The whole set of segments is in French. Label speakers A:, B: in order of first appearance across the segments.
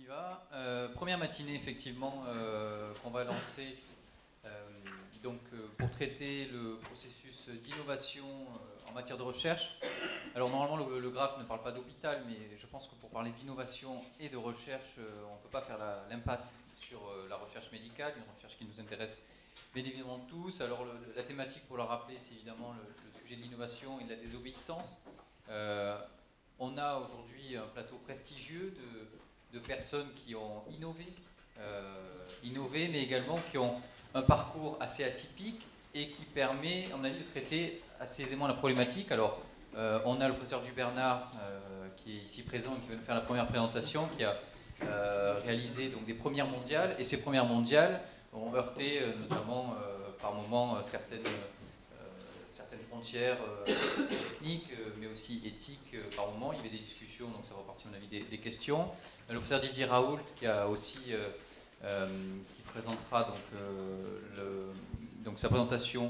A: y va. Première matinée, effectivement, qu'on va lancer pour traiter le processus d'innovation en matière de recherche. Alors normalement, le graphe ne parle pas d'hôpital, mais je pense que pour parler d'innovation et de recherche, on ne peut pas faire l'impasse sur la recherche médicale, une recherche qui nous intéresse bien évidemment tous. Alors la thématique, pour la rappeler, c'est évidemment le sujet de l'innovation et de la désobéissance. On a aujourd'hui un plateau prestigieux de personnes qui ont innové, mais également qui ont un parcours assez atypique et qui permet, à mon avis, de traiter assez aisément la problématique. Alors, on a le professeur Dubernard qui est ici présent et qui va nous faire la première présentation, qui a réalisé donc des premières mondiales, et ces premières mondiales ont heurté notamment par moments certaines frontières techniques, mais aussi éthiques par moments. Il y avait des discussions, donc ça repartit, à mon avis, des questions. Le professeur Didier Raoult, qui a aussi qui présentera donc sa présentation,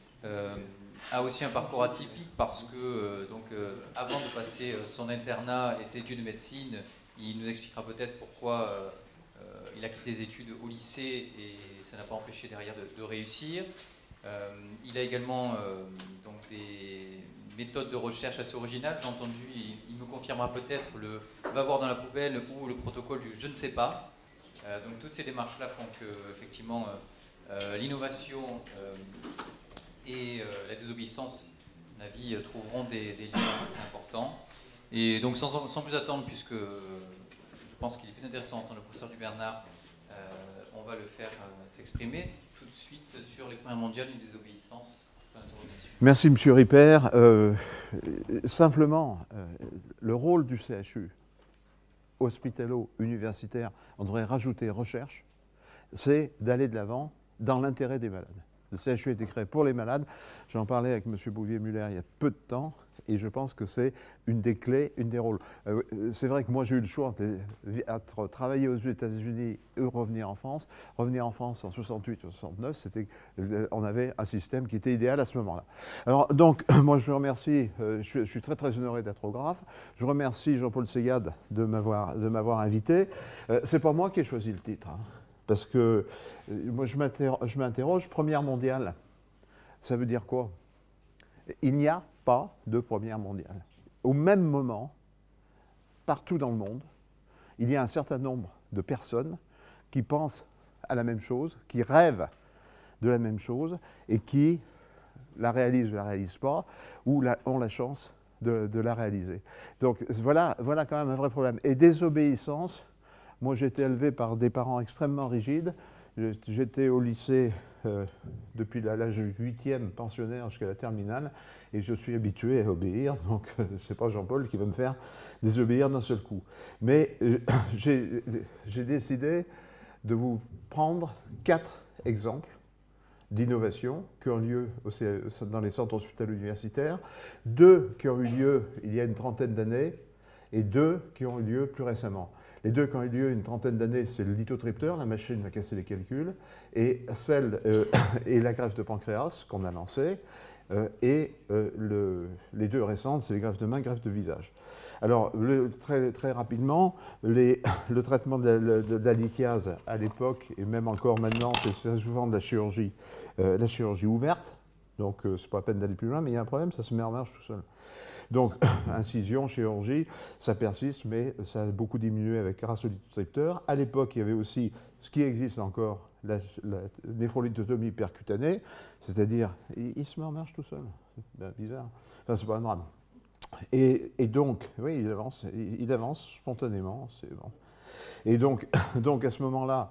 A: a aussi un parcours atypique parce que avant de passer son internat et ses études de médecine, il nous expliquera peut-être pourquoi il a quitté les études au lycée et ça n'a pas empêché derrière de réussir. Il a également donc des méthodes de recherche assez originales. J'ai entendu, il me confirmera peut-être le va voir dans la poubelle ou le protocole du je ne sais pas. Donc toutes ces démarches-là font que effectivement l'innovation et la désobéissance, à mon avis, trouveront des liens assez importants. Et donc sans plus attendre, puisque je pense qu'il est plus intéressant d'entendre le professeur Dubernard, on va le faire s'exprimer tout de suite sur les premières mondiales et désobéissance.
B: Merci M. Ripper. Simplement, le rôle du CHU hospitalo-universitaire, on devrait rajouter recherche, c'est d'aller de l'avant dans l'intérêt des malades. Le CHU a été créé pour les malades. J'en parlais avec M. Bouvier-Muller il y a peu de temps et je pense que c'est une des clés, une des rôles. C'est vrai que moi j'ai eu le choix entre travailler aux États-Unis et revenir en France. Revenir en France en 68 ou 69, on avait un système qui était idéal à ce moment-là. Alors donc, moi je vous remercie, je suis très très honoré d'être au Graphe. Je remercie Jean-Paul Ségade de m'avoir invité. C'est pas moi qui ai choisi le titre, hein, parce que moi je m'interroge, Première mondiale, ça veut dire quoi? Il n'y a pas de Première mondiale. Au même moment, partout dans le monde, il y a un certain nombre de personnes qui pensent à la même chose, qui rêvent de la même chose et qui la réalisent ou ne la réalisent pas, ou ont la chance de la réaliser. Donc voilà quand même un vrai problème. Et désobéissance, moi j'ai été élevé par des parents extrêmement rigides. J'étais au lycée depuis l'âge 8e pensionnaire jusqu'à la terminale et je suis habitué à obéir, donc c'est pas Jean-Paul qui va me faire désobéir d'un seul coup. Mais j'ai décidé de vous prendre 4 exemples d'innovation qui ont lieu dans les centres hospitalo-universitaires, 2 qui ont eu lieu il y a une trentaine d'années et 2 qui ont eu lieu plus récemment. Les 2 qui ont eu lieu une trentaine d'années, c'est le lithotripteur, la machine à casser les calculs, et et la greffe de pancréas qu'on a lancée, et les 2 récentes, c'est les greffes de main, greffes de visage. Alors, très rapidement, le traitement de la lithiase à l'époque, et même encore maintenant, c'est souvent de la chirurgie ouverte, donc c'est pas la peine d'aller plus loin, mais il y a un problème, ça se met en marche tout seul. Donc, incision, chirurgie, ça persiste, mais ça a beaucoup diminué grâce au lithotripteur. À l'époque, il y avait aussi ce qui existe encore, la néphrolithotomie percutanée, c'est-à-dire, il se met en marche tout seul. C'est bizarre. Enfin, c'est pas un drame. Et donc, oui, il avance spontanément, c'est bon. Et donc à ce moment-là,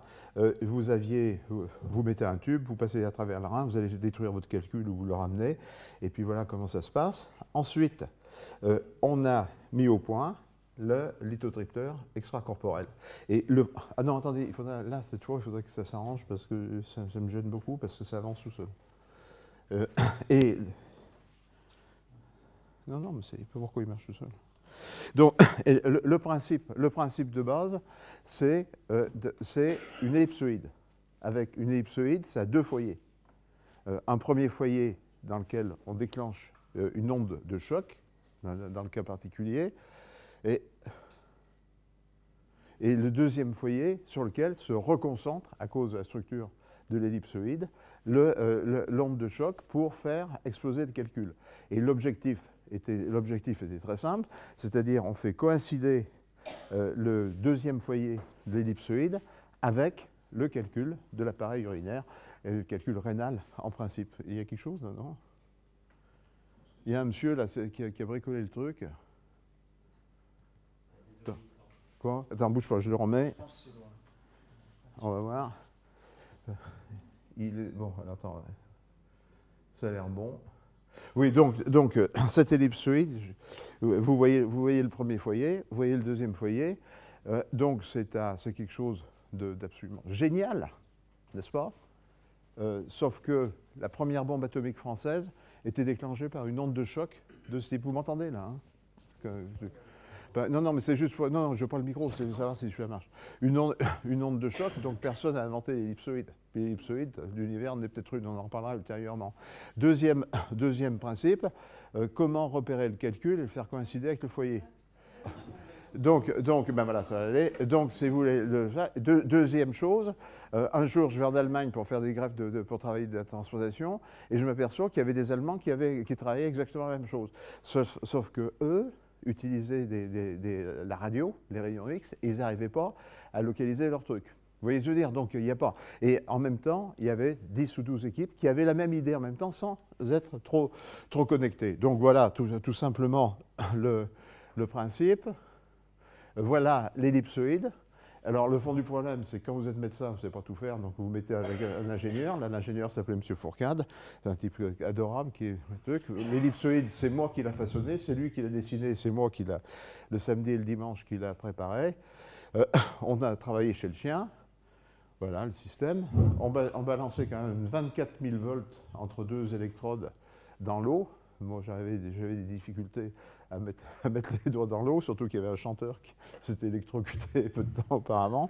B: vous mettez un tube, vous passez à travers le rein, vous allez détruire votre calcul ou vous le ramenez, et puis voilà comment ça se passe. Ensuite, on a mis au point le lithotripteur extracorporel. Et ah non, attendez, cette fois, il faudrait que ça s'arrange parce que ça me gêne beaucoup, parce que ça avance tout seul. Non, mais c'est pas pourquoi il marche tout seul. Donc, le principe de base, c'est une ellipsoïde. Avec une ellipsoïde, ça a 2 foyers. Un premier foyer dans lequel on déclenche une onde de choc, dans le cas particulier, et et le deuxième foyer sur lequel se reconcentre, à cause de la structure de l'ellipsoïde, l'onde de choc pour faire exploser le calcul. Et l'objectif était très simple, c'est-à-dire on fait coïncider le deuxième foyer de l'ellipsoïde avec le calcul de l'appareil urinaire, et le calcul rénal en principe. Il y a quelque chose là, non? Il y a un monsieur là qui a bricolé le truc. Attends. Quoi? Attends, bouge pas, je le remets. On va voir. Il est bon. Alors, attends, ça a l'air bon. Oui, donc cette ellipsoïde, vous voyez le premier foyer, vous voyez le deuxième foyer. Donc c'est quelque chose d'absolument génial, n'est-ce pas? Sauf que la première bombe atomique française était déclenchée par une onde de choc de ce type. Vous m'entendez là, hein? Non, mais c'est juste pour... Non, je prends le micro, c'est pour savoir si celui-là marche. Une onde de choc, donc personne n'a inventé l'ellipsoïde. L'ellipsoïde, l'univers n'est peut-être une, on en reparlera ultérieurement. Deuxième principe, comment repérer le calcul et le faire coïncider avec le foyer. Donc ben voilà, ça va aller. Donc, si vous voulez, deuxième chose, un jour, je vais en Allemagne pour faire des greffes, pour travailler de la transplantation, et je m'aperçois qu'il y avait des Allemands qui travaillaient exactement la même chose. Sauf que eux utilisaient la radio, les rayons X, et ils n'arrivaient pas à localiser leur truc. Vous voyez ce que je veux dire? Donc, il n'y a pas. Et en même temps, il y avait 10 ou 12 équipes qui avaient la même idée en même temps sans être trop connectées. Donc, voilà tout simplement le principe. Voilà l'ellipsoïde. Alors, le fond du problème, c'est que quand vous êtes médecin, vous ne savez pas tout faire, donc vous vous mettez avec un ingénieur. Là, l'ingénieur s'appelait M. Fourcade. C'est un type adorable qui est le truc. L'ellipsoïde, c'est moi qui l'a façonné, c'est lui qui l'a dessiné, c'est moi qui l'a, le samedi et le dimanche, qui l'a préparé. On a travaillé chez le chien. Voilà le système. On balançait quand même 24 000 volts entre deux électrodes dans l'eau. Moi, j'avais des difficultés à mettre les doigts dans l'eau, surtout qu'il y avait un chanteur qui s'était électrocuté peu de temps auparavant.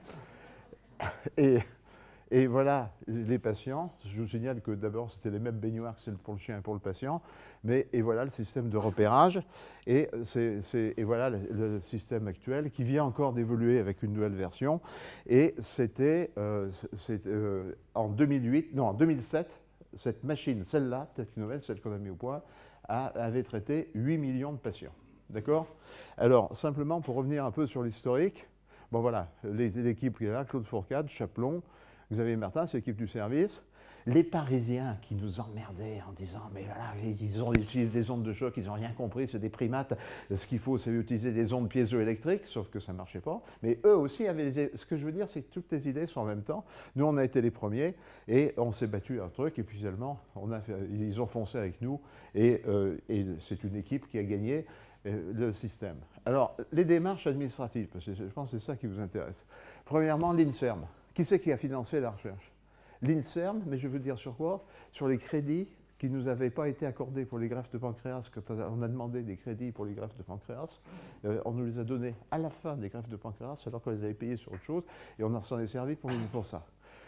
B: Et voilà, les patients, je vous signale que d'abord, c'était les mêmes baignoires que celles pour le chien et pour le patient, et voilà le système de repérage, et voilà le système actuel qui vient encore d'évoluer avec une nouvelle version, et c'était en 2007, cette machine, celle-là, Technomède, celle qu'on a mis au point, avait traité 8 millions de patients. D'accord? Alors, simplement, pour revenir un peu sur l'historique, bon voilà, l'équipe qui est là, Claude Fourcade, Chaplon, Xavier Martin, c'est l'équipe du service. Les Parisiens qui nous emmerdaient en disant « mais voilà, ils utilisent des ondes de choc, ils n'ont rien compris, c'est des primates, ce qu'il faut c'est utiliser des ondes piézoélectriques », sauf que ça ne marchait pas. Mais eux aussi avaient ce que je veux dire, c'est que toutes les idées sont en même temps. Nous, on a été les premiers et on s'est battu un truc et puis finalement, ils ont foncé avec nous et c'est une équipe qui a gagné le système. Alors, les démarches administratives, parce que je pense que c'est ça qui vous intéresse. Premièrement, l'INSERM. Qui c'est qui a financé la recherche? L'INSERM, mais je veux dire sur quoi? Sur les crédits qui ne nous avaient pas été accordés pour les greffes de pancréas. Quand on a demandé des crédits pour les greffes de pancréas, on nous les a donnés à la fin des greffes de pancréas, alors qu'on les avait payés sur autre chose, et on s'en est servi pour ça.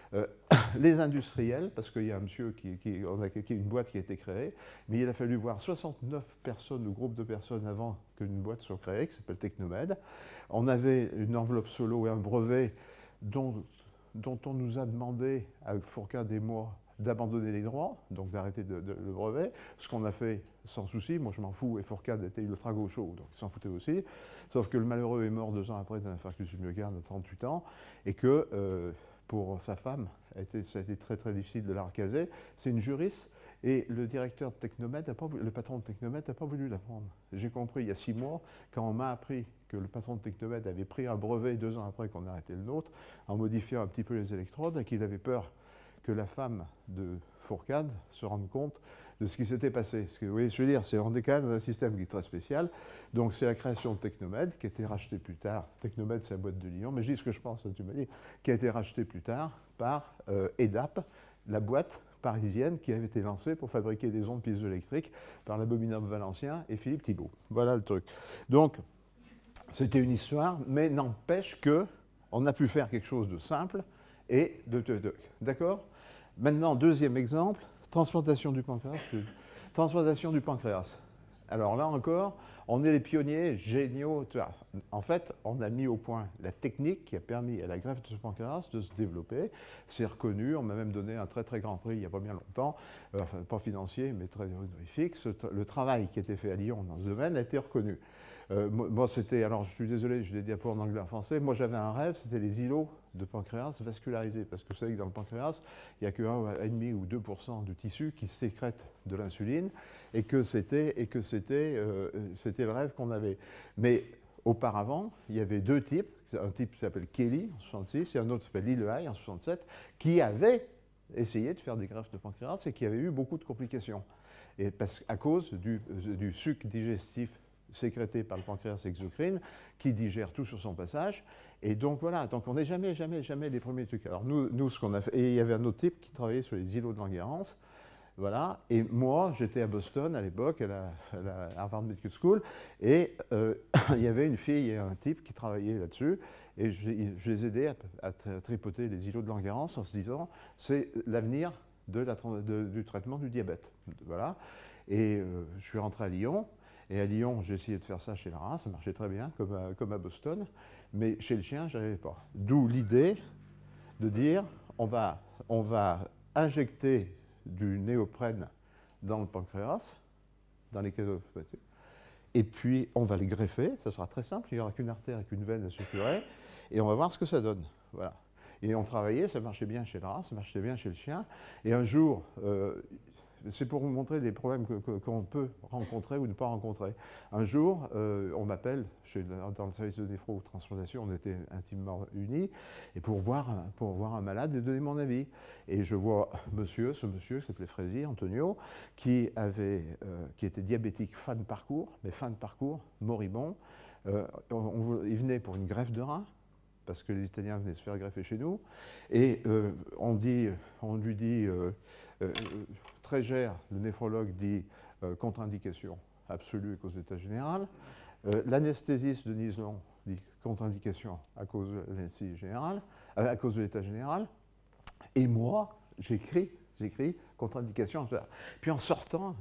B: Les industriels, parce qu'il y a un monsieur une boîte qui a été créée, mais il a fallu voir 69 personnes ou groupes de personnes avant qu'une boîte soit créée, qui s'appelle Technomède. On avait une enveloppe solo et un brevet dont on nous a demandé, avec Fourcade et moi, d'abandonner les droits, donc d'arrêter le brevet, ce qu'on a fait sans souci. Moi, je m'en fous, et Fourcade était ultra gaucho, donc il s'en foutait aussi. Sauf que le malheureux est mort 2 ans après d'un infarctus du myocarde à 38 ans, et que pour sa femme, ça a été très très difficile de la recaser. C'est une juriste, et le directeur de Technomède, le patron de Technomède n'a pas voulu la prendre. J'ai compris il y a 6 mois, quand on m'a appris que le patron de Technomède avait pris un brevet 2 ans après qu'on a arrêté le nôtre, en modifiant un petit peu les électrodes, et qu'il avait peur que la femme de Fourcade se rende compte de ce qui s'était passé. Parce que, vous voyez, je veux dire, on est quand même dans un système qui est très spécial. Donc, c'est la création de Technomède, qui a été rachetée plus tard. Technomède, c'est la boîte de Lyon, mais je dis ce que je pense, tu m'as dit, qui a été rachetée plus tard par EDAP, la boîte parisienne qui avait été lancée pour fabriquer des ondes piézoélectriques par l'abominable Valencien et Philippe Thibault. Voilà le truc. Donc, c'était une histoire, mais n'empêche qu'on a pu faire quelque chose de simple et de... D'accord? Maintenant, deuxième exemple, transplantation du pancréas. Transplantation du pancréas. Alors là encore, On est les pionniers géniaux. En fait, on a mis au point la technique qui a permis à la greffe de pancréas de se développer. C'est reconnu. On m'a même donné un très très grand prix il n'y a pas bien longtemps, enfin pas financier, mais très honorifique. Le travail qui a été fait à Lyon dans ce domaine a été reconnu. Moi, c'était, alors je suis désolé, je l'ai dit en anglais et en français, moi j'avais un rêve, c'était les îlots de pancréas vascularisés, parce que vous savez que dans le pancréas, il n'y a que 1,5 ou 2% du tissu qui sécrète de l'insuline, et que c'était le rêve qu'on avait. Mais auparavant, il y avait deux types, un type qui s'appelle Kelly en 66 et un autre qui s'appelle Lillehei en 67, qui avaient essayé de faire des greffes de pancréas et qui avaient eu beaucoup de complications. Et à cause du suc digestif sécrété par le pancréas exocrine, qui digère tout sur son passage. Et donc voilà, donc on n'est jamais les premiers trucs. Alors nous, ce qu'on a fait, et il y avait un autre type qui travaillait sur les îlots de Langerhans, voilà, et moi j'étais à Boston à l'époque, à la Harvard Medical School, et il y avait une fille et un type qui travaillaient là-dessus, et je les aidais à tripoter les îlots de Langerhans en se disant, c'est l'avenir du traitement du diabète. Voilà. Et je suis rentré à Lyon. Et à Lyon, j'ai essayé de faire ça chez Lara, ça marchait très bien, comme à Boston, mais chez le chien, je n'arrivais pas. D'où l'idée de dire, on va injecter du néoprène dans le pancréas, dans les cadeaux, et puis on va les greffer, ça sera très simple, il n'y aura qu'une artère et qu'une veine à suturer, et on va voir ce que ça donne. Voilà. Et on travaillait, ça marchait bien chez Lara, ça marchait bien chez le chien, et un jour, c'est pour vous montrer les problèmes qu'on peut rencontrer ou ne pas rencontrer. Un jour, on m'appelle, dans le service de néphrotransplantation, on était intimement unis, et pour voir un malade et donner mon avis. Et je vois ce monsieur qui s'appelait Frézy, Antonio, qui était diabétique fin de parcours, mais fin de parcours, moribond. Il venait pour une greffe de rein, parce que les Italiens venaient se faire greffer chez nous, et on lui dit... Tréger, le néphrologue, dit contre-indication absolue à cause de l'état général. L'anesthésiste de Niselon dit contre-indication à cause de l'anesthésie générale, à cause de l'état général. Et moi, j'écris contre-indication. Puis en sortant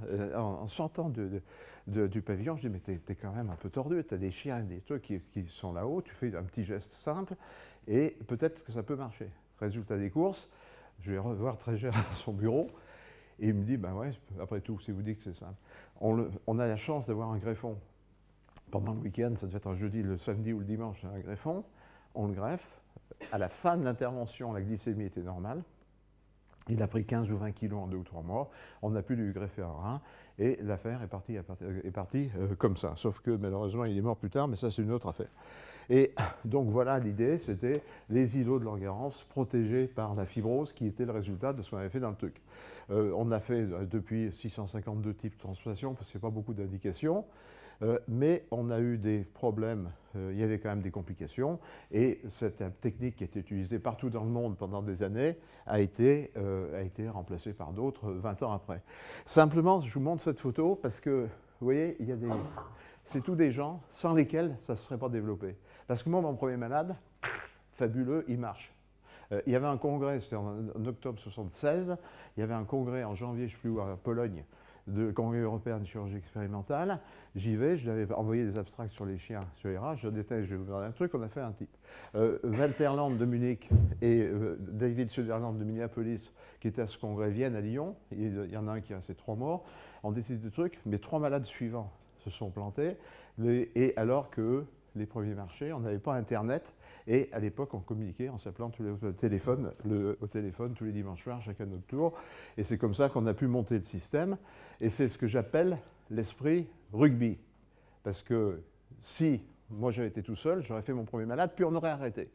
B: du pavillon, je dis, mais t'es quand même un peu tordu, t'as des chiens, des trucs qui sont là-haut, tu fais un petit geste simple, et peut-être que ça peut marcher. Résultat des courses, je vais revoir Tréger à son bureau, et il me dit, ben ouais, après tout, si vous dites que c'est simple. On a la chance d'avoir un greffon. Pendant le week-end, ça devait être un jeudi, le samedi ou le dimanche, c'est un greffon. On le greffe. À la fin de l'intervention, la glycémie était normale. Il a pris 15 ou 20 kilos en 2 ou 3 mois. On a pu lui greffer un rein. Et l'affaire est partie comme ça. Sauf que malheureusement, il est mort plus tard, mais ça, c'est une autre affaire. Et donc voilà, l'idée, c'était les îlots de Langerhans protégés par la fibrose qui était le résultat de ce qu'on avait fait dans le truc. On a fait depuis 652 types de transplantation, parce qu'il n'y a pas beaucoup d'indications, mais on a eu des problèmes, il y avait quand même des complications, et cette technique qui a été utilisée partout dans le monde pendant des années a été remplacée par d'autres 20 ans après. Simplement, je vous montre cette photo parce que, vous voyez, c'est tous des gens sans lesquels ça ne se serait pas développé. Parce que moi, mon premier malade, fabuleux, il marche. Il y avait un congrès, c'était en octobre 1976, il y avait un congrès en janvier, je ne sais plus où, à Pologne, de congrès européen de chirurgie expérimentale. J'y vais, je lui avais envoyé des abstracts sur les chiens, sur les rats, je déteste, je vais vous donner un truc, on a fait un type. Walter Land de Munich et David Sutherland de Minneapolis, qui étaient à ce congrès, viennent à Lyon, il y en a un qui a ses 3 morts, on décide de trucs, mais 3 malades suivants se sont plantés, et alors que les premiers marchés, on n'avait pas Internet, et à l'époque, on communiquait en s'appelant au téléphone tous les dimanches soirs, chacun notre tour, et c'est comme ça qu'on a pu monter le système, et c'est ce que j'appelle l'esprit rugby, parce que si moi j'avais été tout seul, j'aurais fait mon premier malade, puis on aurait arrêté.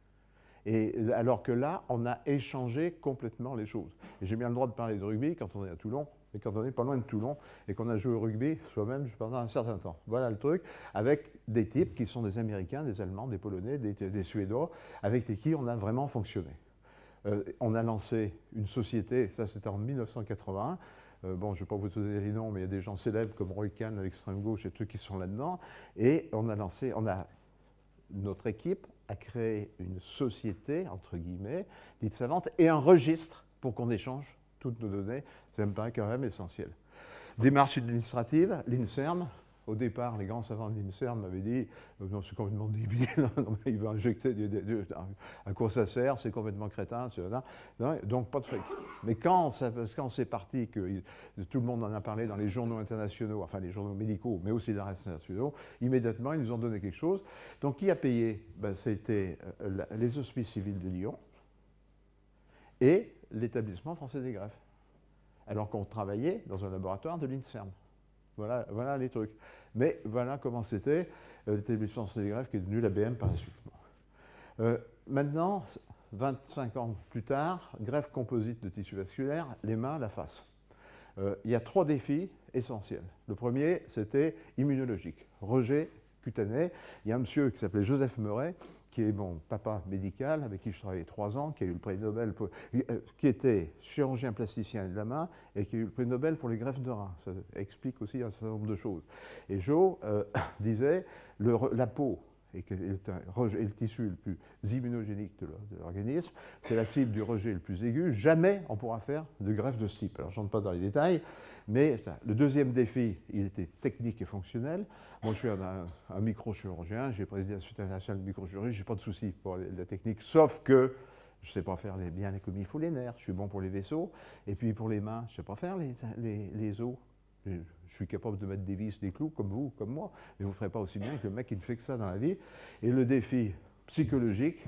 B: Et alors que là, on a échangé complètement les choses. Et j'ai bien le droit de parler de rugby quand on est à Toulon, et quand on est pas loin de Toulon, et qu'on a joué au rugby soi-même pendant un certain temps. Voilà le truc, avec des types qui sont des Américains, des Allemands, des Polonais, des Suédois, avec qui on a vraiment fonctionné. On a lancé une société, ça c'était en 1981, bon, je ne vais pas vous donner les noms, mais il y a des gens célèbres comme Roy Kahn à l'extrême gauche et ceux qui sont là-dedans, et notre équipe a créé une société, entre guillemets, dite savante, et un registre pour qu'on échange toutes nos données. Ça me paraît quand même essentiel. Démarche administrative, l'INSERM, Au départ, les grands savants de l'INSERM m'avaient dit non, c'est complètement débile, non, il va injecter à quoi ça sert, c'est complètement crétin, donc pas de fric. Mais quand c'est parti, que tout le monde en a parlé dans les journaux internationaux, enfin les journaux médicaux, mais aussi les internationaux, immédiatement ils nous ont donné quelque chose. Donc qui a payé? Ben, c'était les Hospices civils de Lyon et l'Établissement français des greffes, alors qu'on travaillait dans un laboratoire de l'INSERM. Voilà les trucs. Mais voilà comment c'était l'établissement français des greffes qui est devenu l'ABM par la suite. Maintenant, 25 ans plus tard, greffe composite de tissu vasculaire, les mains, la face. Il y a 3 défis essentiels. Le premier, c'était immunologique, rejet cutané. Il y a un monsieur qui s'appelait Joseph Meuret, qui est mon papa médical, avec qui je travaillais 3 ans, qui a eu le prix Nobel, qui était chirurgien plasticien de la main, et qui a eu le prix Nobel pour les greffes de reins. Ça explique aussi un certain nombre de choses. Et Joe disait, la peau et le tissu le plus immunogénique de l'organisme, c'est la cible du rejet le plus aigu, jamais on pourra faire de greffe de ce type. Alors je ne rentre pas dans les détails, mais le deuxième défi, il était technique et fonctionnel. Moi je suis un microchirurgien, j'ai présidé l'Institut international de microchirurgie, je n'ai pas de souci pour la technique, sauf que je ne sais pas faire bien comme il faut les nerfs, je suis bon pour les vaisseaux, et puis pour les mains, je ne sais pas faire les os. Je suis capable de mettre des vis, des clous, comme vous, comme moi, mais vous ne ferez pas aussi bien que le mec qui ne fait que ça dans la vie. Et le défi psychologique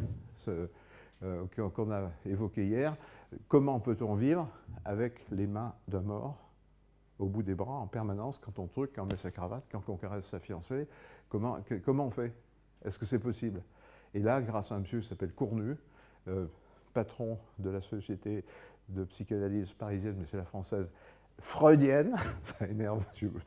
B: qu'on a évoqué hier, comment peut-on vivre avec les mains d'un mort au bout des bras en permanence, quand on truc, quand on met sa cravate, quand on caresse sa fiancée, comment on fait? Est-ce que c'est possible? Et là, grâce à un monsieur qui s'appelle Cournu, patron de la société de psychanalyse parisienne, mais c'est la française, freudienne, ça énerve,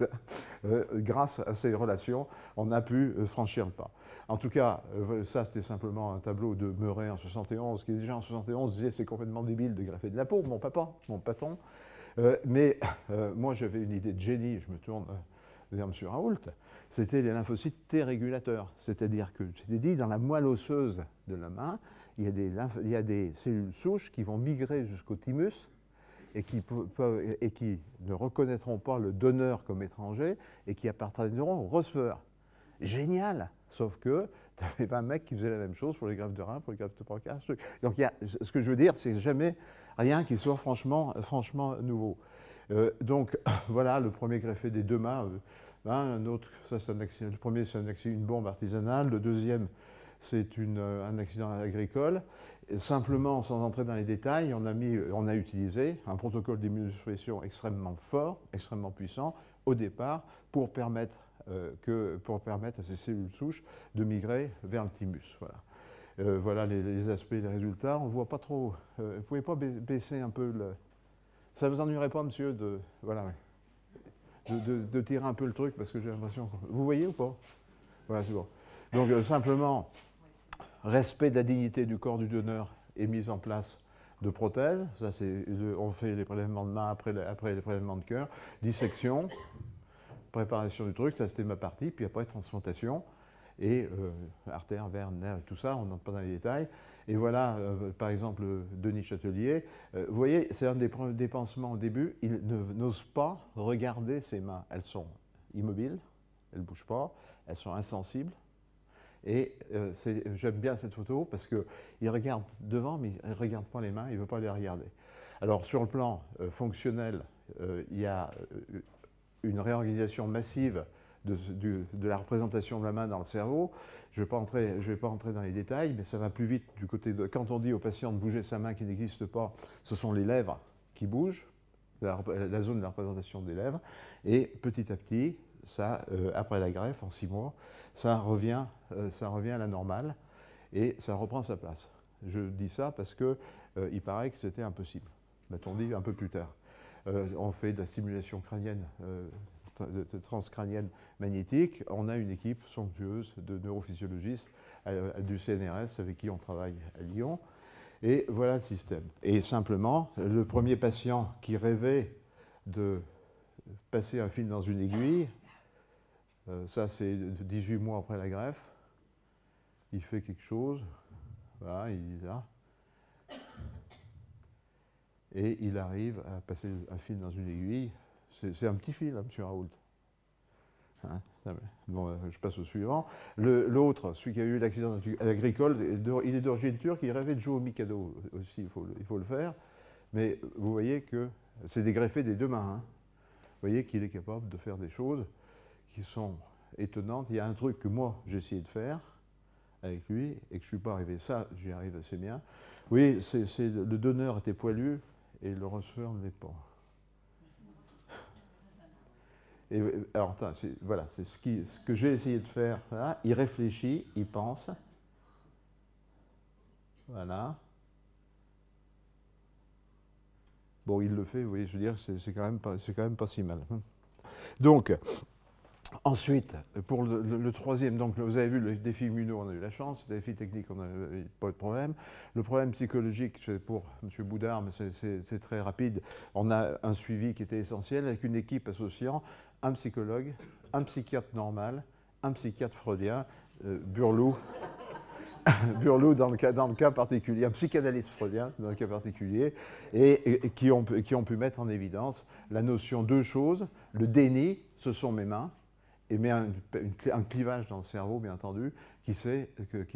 B: grâce à ces relations, on a pu franchir le pas. En tout cas, ça c'était simplement un tableau de Meuret en 71, qui déjà en 71 disait c'est complètement débile de greffer de la peau, mon papa, mon patron. Mais moi j'avais une idée de génie, je me tourne vers M. Raoult, c'était les lymphocytes T régulateurs. C'est-à-dire que j'étais dit, dans la moelle osseuse de la main, il y a des cellules souches qui vont migrer jusqu'au thymus, et qui ne reconnaîtront pas le donneur comme étranger et qui appartiendront au receveur. Génial! Sauf que tu avais 20 mecs qui faisaient la même chose pour les greffes de rein, pour les greffes de pancréas. Donc ce que je veux dire, c'est jamais rien qui soit franchement nouveau. Donc voilà, le premier greffé des 2 mains. Un autre, ça, c'est un accident. Le premier, c'est une bombe artisanale. Le deuxième, c'est un accident agricole. Et simplement, sans entrer dans les détails, on a utilisé un protocole d'immunosuppression extrêmement fort, extrêmement puissant, au départ, pour permettre à ces cellules souches de migrer vers le thymus. Voilà, voilà les aspects, les résultats. On ne voit pas trop. Vous ne pouvez pas baisser un peu le... Ça ne vous ennuierait pas, monsieur, de tirer un peu le truc, parce que j'ai l'impression... Vous voyez ou pas? Voilà, c'est bon. Donc, simplement... Respect de la dignité du corps du donneur et mise en place de prothèses. Ça, on fait les prélèvements de main après les prélèvements de cœur. Dissection, préparation du truc, ça c'était ma partie. Puis après, transplantation et artère, veine, nerf, tout ça, on n'entre pas dans les détails. Et voilà, par exemple, Denis Châtelier. Vous voyez, c'est un des pansements au début. Il n'ose pas regarder ses mains. Elles sont immobiles, elles ne bougent pas, elles sont insensibles. Et j'aime bien cette photo parce qu'il regarde devant, mais il ne regarde pas les mains, il ne veut pas les regarder. Alors, sur le plan fonctionnel, il y a une réorganisation massive de la représentation de la main dans le cerveau. Je ne vais pas entrer dans les détails, mais ça va plus vite du côté de... Quand on dit au patient de bouger sa main qui n'existe pas, ce sont les lèvres qui bougent, la zone de la représentation des lèvres, et petit à petit, ça, après la greffe, en 6 mois, ça revient à la normale et ça reprend sa place. Je dis ça parce qu'il paraît que c'était impossible. M'a-t-on dit un peu plus tard. On fait de la stimulation crânienne, de transcrânienne magnétique. On a une équipe somptueuse de neurophysiologistes du CNRS avec qui on travaille à Lyon. Et voilà le système. Et simplement, le premier patient qui rêvait de passer un fil dans une aiguille, ça c'est 18 mois après la greffe, il fait quelque chose, voilà, il est là, et il arrive à passer un fil dans une aiguille. C'est un petit fil, hein, M. Raoult. Hein, Bon, je passe au suivant. L'autre, celui qui a eu l'accident agricole, il est d'origine turque, il rêvait de jouer au Mikado aussi, il faut le faire. Mais vous voyez que c'est des greffés des deux mains. Hein. Vous voyez qu'il est capable de faire des choses qui sont étonnantes. Il y a un truc que moi, j'ai essayé de faire avec lui et que je ne suis pas arrivé. Ça, j'y arrive assez bien. Oui, le donneur était poilu et le receveur ne l'est pas. Et, alors, voilà, c'est ce que j'ai essayé de faire. Là. Il réfléchit, il pense. Voilà. Bon, il le fait, vous voyez, je veux dire, c'est quand même pas si mal. Donc, ensuite, pour le troisième, donc vous avez vu le défi immuno, on a eu la chance, le défi technique, on n'a pas de problème. Le problème psychologique, c'est pour M. Boudard, mais c'est très rapide. On a un suivi qui était essentiel avec une équipe associant un psychologue, un psychiatre normal, un psychiatre freudien, Burlou. Burlou dans le cas particulier, un psychanalyste freudien dans le cas particulier, et qui ont pu mettre en évidence la notion de deux choses. Le déni, ce sont mes mains, et met un clivage dans le cerveau, bien entendu, qui sait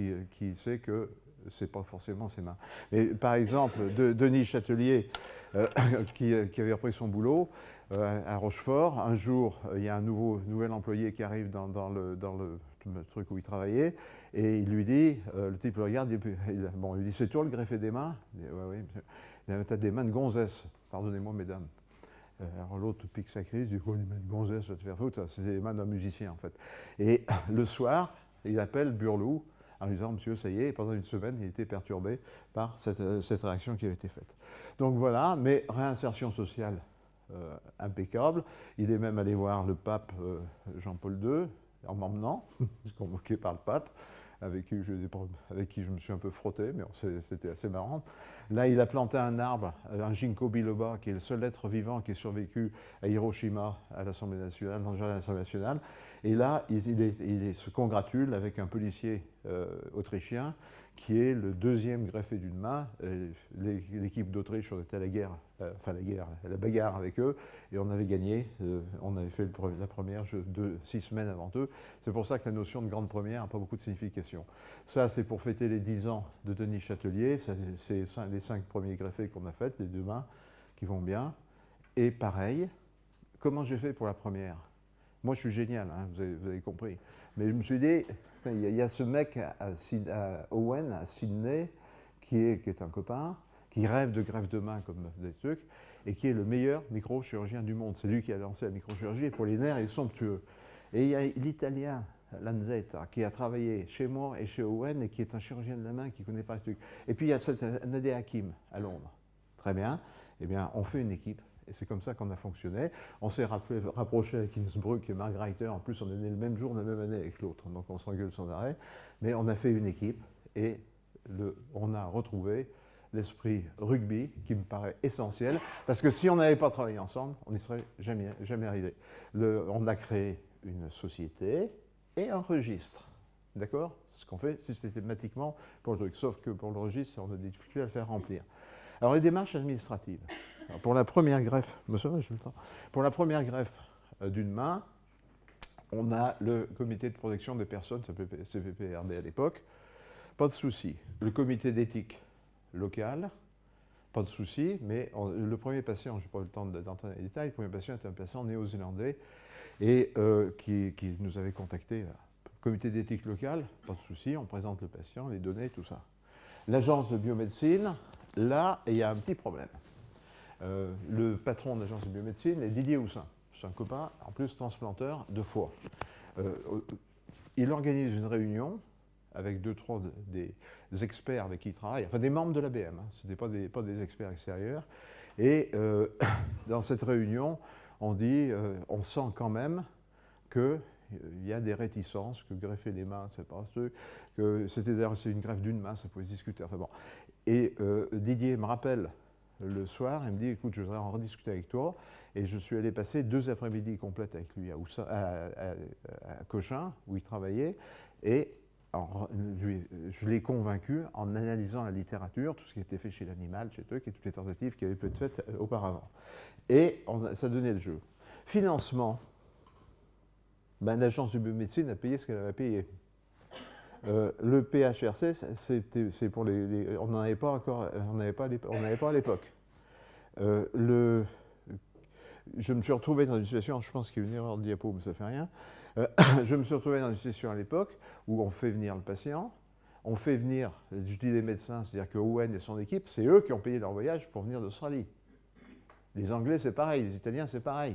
B: que ce n'est pas forcément ses mains. Mais, par exemple, Denis Châtelier, qui avait repris son boulot à Rochefort, un jour, il y a un nouvel employé qui arrive dans le truc où il travaillait, et il lui dit, le type le regarde, il lui dit, c'est toi le greffé des mains? Il dit, oui, oui, tu as des mains de gonzesse, pardonnez-moi mesdames. Alors l'autre pique sa crise, du coup, il dit, mais de gonzesse, va te faire foutre, c'est les mains d'un musicien en fait. Et le soir, il appelle Burlou en lui disant, monsieur, ça y est, pendant une semaine, il était perturbé par cette réaction qui avait été faite. Donc voilà, mais réinsertion sociale impeccable. Il est même allé voir le pape Jean-Paul II, en m'emmenant, convoqué par le pape, avec qui je me suis un peu frotté, mais c'était assez marrant. Là, il a planté un arbre, un ginkgo biloba, qui est le seul être vivant qui ait survécu à Hiroshima, à l'Assemblée nationale, dans le jardin de l'Assemblée nationale. Et là, il se congratule avec un policier autrichien, qui est le deuxième greffé d'une main. L'équipe d'Autriche, on était à la bagarre avec eux, et on avait gagné. On avait fait la première 6 semaines avant eux. C'est pour ça que la notion de grande première n'a pas beaucoup de signification. Ça, c'est pour fêter les 10 ans de Denis Châtelier. C'est les 5 premiers greffés qu'on a faits, les deux mains, qui vont bien. Et pareil, comment j'ai fait pour la première? Moi, je suis génial, hein, vous avez compris. Mais je me suis dit, il y a ce mec à Owen, à Sydney, qui est un copain, qui rêve de greffe de main comme des trucs, et qui est le meilleur microchirurgien du monde. C'est lui qui a lancé la microchirurgie, et pour les nerfs, il est somptueux. Et il y a l'Italien, Lanzetta, qui a travaillé chez moi et chez Owen, et qui est un chirurgien de la main qui ne connaît pas ce truc. Et puis il y a Nadia Hakim, à Londres. Très bien. Eh bien, on fait une équipe. Et c'est comme ça qu'on a fonctionné. On s'est rapproché avec Innsbruck et Mark Reiter. En plus, on est né le même jour, la même année avec l'autre. Donc on s'engueule sans arrêt. Mais on a fait une équipe et on a retrouvé l'esprit rugby qui me paraît essentiel. Parce que si on n'avait pas travaillé ensemble, on n'y serait jamais arrivé. On a créé une société et un registre. D'accord? Ce qu'on fait systématiquement pour le truc. Sauf que pour le registre, on a des difficultés à le faire remplir. Alors les démarches administratives. Alors, pour la première greffe, pour la première greffe d'une main, on a le comité de protection des personnes, CPPRD à l'époque, pas de souci. Le comité d'éthique local, pas de souci, mais le premier patient, je n'ai pas eu le temps d'entrer dans les détails, le premier patient était un patient néo-zélandais et qui nous avait contacté. Comité d'éthique local, pas de souci, on présente le patient, les données, tout ça. L'agence de biomédecine, là, il y a un petit problème. Le patron de l'agence de biomédecine est Didier Houssin. C'est un copain, en plus transplanteur de foie. Il organise une réunion avec 2-3 des experts avec qui il travaille, enfin des membres de l'ABM, hein, ce n'étaient pas des experts extérieurs. Et dans cette réunion, on dit, on sent quand même qu'il y a des réticences, que greffer les mains, c'est pas ce que c'est une greffe d'une main, ça pouvait se discuter. Enfin bon. Et Didier me rappelle le soir, il me dit, écoute, je voudrais en rediscuter avec toi. Et je suis allé passer 2 après-midi complètes avec lui à Cochin, où il travaillait. Et je l'ai convaincu en analysant la littérature, tout ce qui était fait chez l'animal, chez eux, et toutes les tentatives qui avaient pu être faites auparavant. Et ça donnait le jeu. Financement. Ben, l'agence de biomédecine a payé ce qu'elle avait payé. Le PHRC, c'est pour on n'en avait pas encore, on n'avait pas à l'époque. Je me suis retrouvé dans une situation, je pense qu'il y a une erreur de diapo, mais ça ne fait rien. Je me suis retrouvé dans une situation à l'époque où on fait venir le patient, on fait venir, je dis les médecins, c'est-à-dire que Owen et son équipe, c'est eux qui ont payé leur voyage pour venir d'Australie. Les Anglais, c'est pareil, les Italiens, c'est pareil.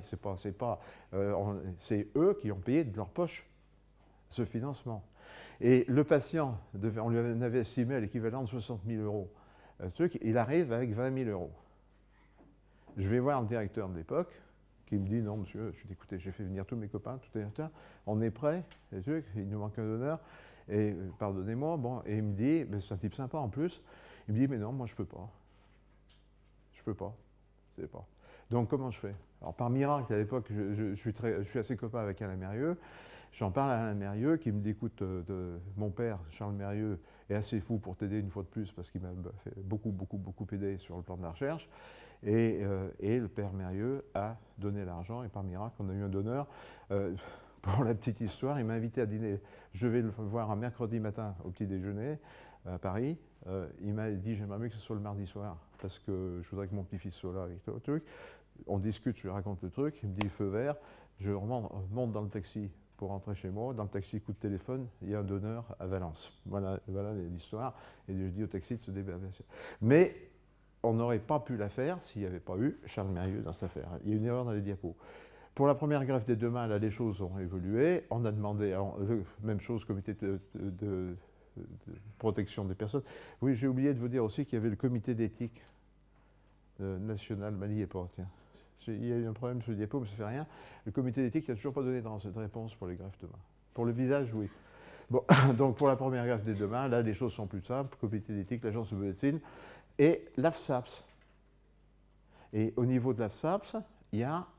B: C'est eux qui ont payé de leur poche ce financement. Et le patient, on lui avait estimé à l'équivalent de 60 000 euros. Il arrive avec 20 000 euros. Je vais voir le directeur de l'époque, qui me dit, non monsieur, je dis, écoutez, j'ai fait venir tous mes copains, tous les directeurs, on est prêts, il nous manque un donneur, et pardonnez-moi, bon, et il me dit, c'est un type sympa en plus, il me dit, mais non, moi je peux pas. Je peux pas. C'est pas. Donc comment je fais? Alors par miracle, à l'époque, je suis assez copain avec Alain Mérieux. J'en parle à Alain Mérieux qui me dit, écoute, mon père, Charles Mérieux, est assez fou pour t'aider une fois de plus parce qu'il m'a fait beaucoup aidé sur le plan de la recherche. Et le père Mérieux a donné l'argent et par miracle, on a eu un donneur. Pour la petite histoire, il m'a invité à dîner. Je vais le voir un mercredi matin au petit déjeuner à Paris. Il m'a dit, j'aimerais mieux que ce soit le mardi soir parce que je voudrais que mon petit-fils soit là avec toi. On discute, je lui raconte le truc, il me dit feu vert, je monte dans le taxi pour rentrer chez moi, dans le taxi coup de téléphone, il y a un donneur à Valence. Voilà l'histoire, et je dis au taxi de se débarrasser. Mais on n'aurait pas pu la faire s'il n'y avait pas eu Charles Mérieux dans cette affaire. Il y a une erreur dans les diapos. Pour la première greffe des deux mains, là, les choses ont évolué. On a demandé, même chose, comité de protection des personnes. Oui, j'ai oublié de vous dire aussi qu'il y avait le comité d'éthique national, Mali et pas, tiens. Il y a eu un problème sur le diapo, mais ça ne fait rien. Le comité d'éthique n'a toujours pas donné dans cette réponse pour les greffes de main. Pour le visage, oui. Bon, donc pour la première greffe des deux mains, là, les choses sont plus simples. Comité d'éthique, l'agence de médecine et l'AFSAPS. Et au niveau de l'AFSAPS, il y a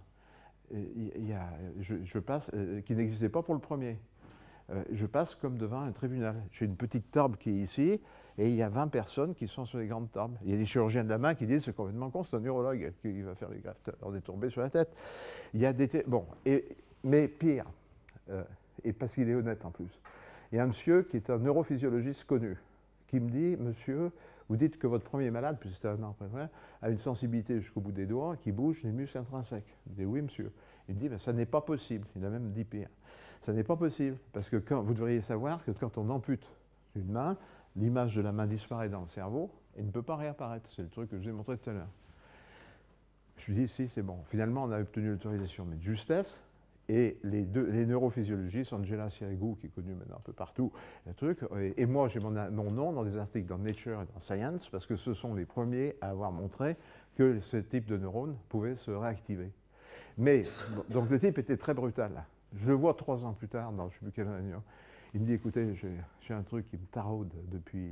B: je passe, qui n'existait pas pour le premier. Je passe comme devant un tribunal. J'ai une petite table qui est ici, et il y a 20 personnes qui sont sur les grandes tables. Il y a des chirurgiens de la main qui disent c'est complètement con, c'est un neurologue qui va faire les greffes. On est tombé sur la tête. Il y a des. Bon, mais pire, et parce qu'il est honnête en plus, il y a un monsieur qui est un neurophysiologiste connu, qui me dit, monsieur, vous dites que votre premier malade, puis c'était un an après, a une sensibilité jusqu'au bout des doigts qui bouge les muscles intrinsèques. Je dis oui, monsieur. Il me dit, mais ça n'est pas possible. Il a même dit pire. Ça n'est pas possible, parce que vous devriez savoir que quand on ampute une main, l'image de la main disparaît dans le cerveau et ne peut pas réapparaître. C'est le truc que je vous ai montré tout à l'heure. Je lui dis, si, c'est bon. Finalement, on a obtenu l'autorisation, mais de justesse. Et les neurophysiologistes, Angela Sirigu, qui est connue maintenant un peu partout, et moi j'ai mon nom dans des articles dans Nature et dans Science, parce que ce sont les premiers à avoir montré que ce type de neurones pouvait se réactiver. Mais, donc le type était très brutal. Je le vois 3 ans plus tard, dans je ne sais plus quelle réunion. Il me dit, écoutez, j'ai un truc qui me taraude depuis.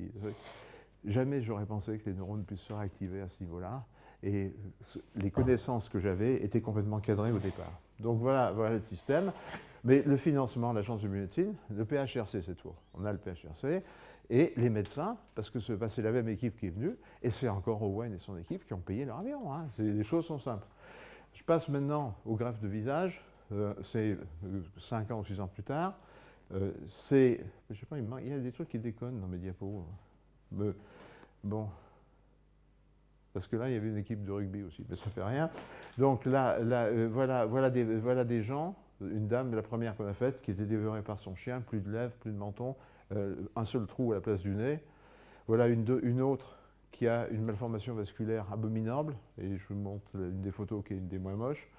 B: Jamais j'aurais pensé que les neurones puissent se réactiver à ce niveau-là. Et les connaissances que j'avais étaient complètement cadrées au départ. Donc voilà le système. Mais le financement, l'agence de biomédecine, le PHRC cette fois. On a le PHRC et les médecins, parce que c'est la même équipe qui est venue, et c'est encore Owen et son équipe qui ont payé leur avion. Hein. Les choses sont simples. Je passe maintenant aux greffes de visage. C'est 5 ans ou 6 ans plus tard. Je sais pas, il y a des trucs qui déconnent dans mes diapos. Mais, bon. Parce que là, il y avait une équipe de rugby aussi, mais ça ne fait rien. Donc là, voilà des gens, une dame, la première qu'on a faite, qui était dévorée par son chien, plus de lèvres, plus de menton, un seul trou à la place du nez. Voilà une autre qui a une malformation vasculaire abominable, et je vous montre une des photos qui est une des moins moches.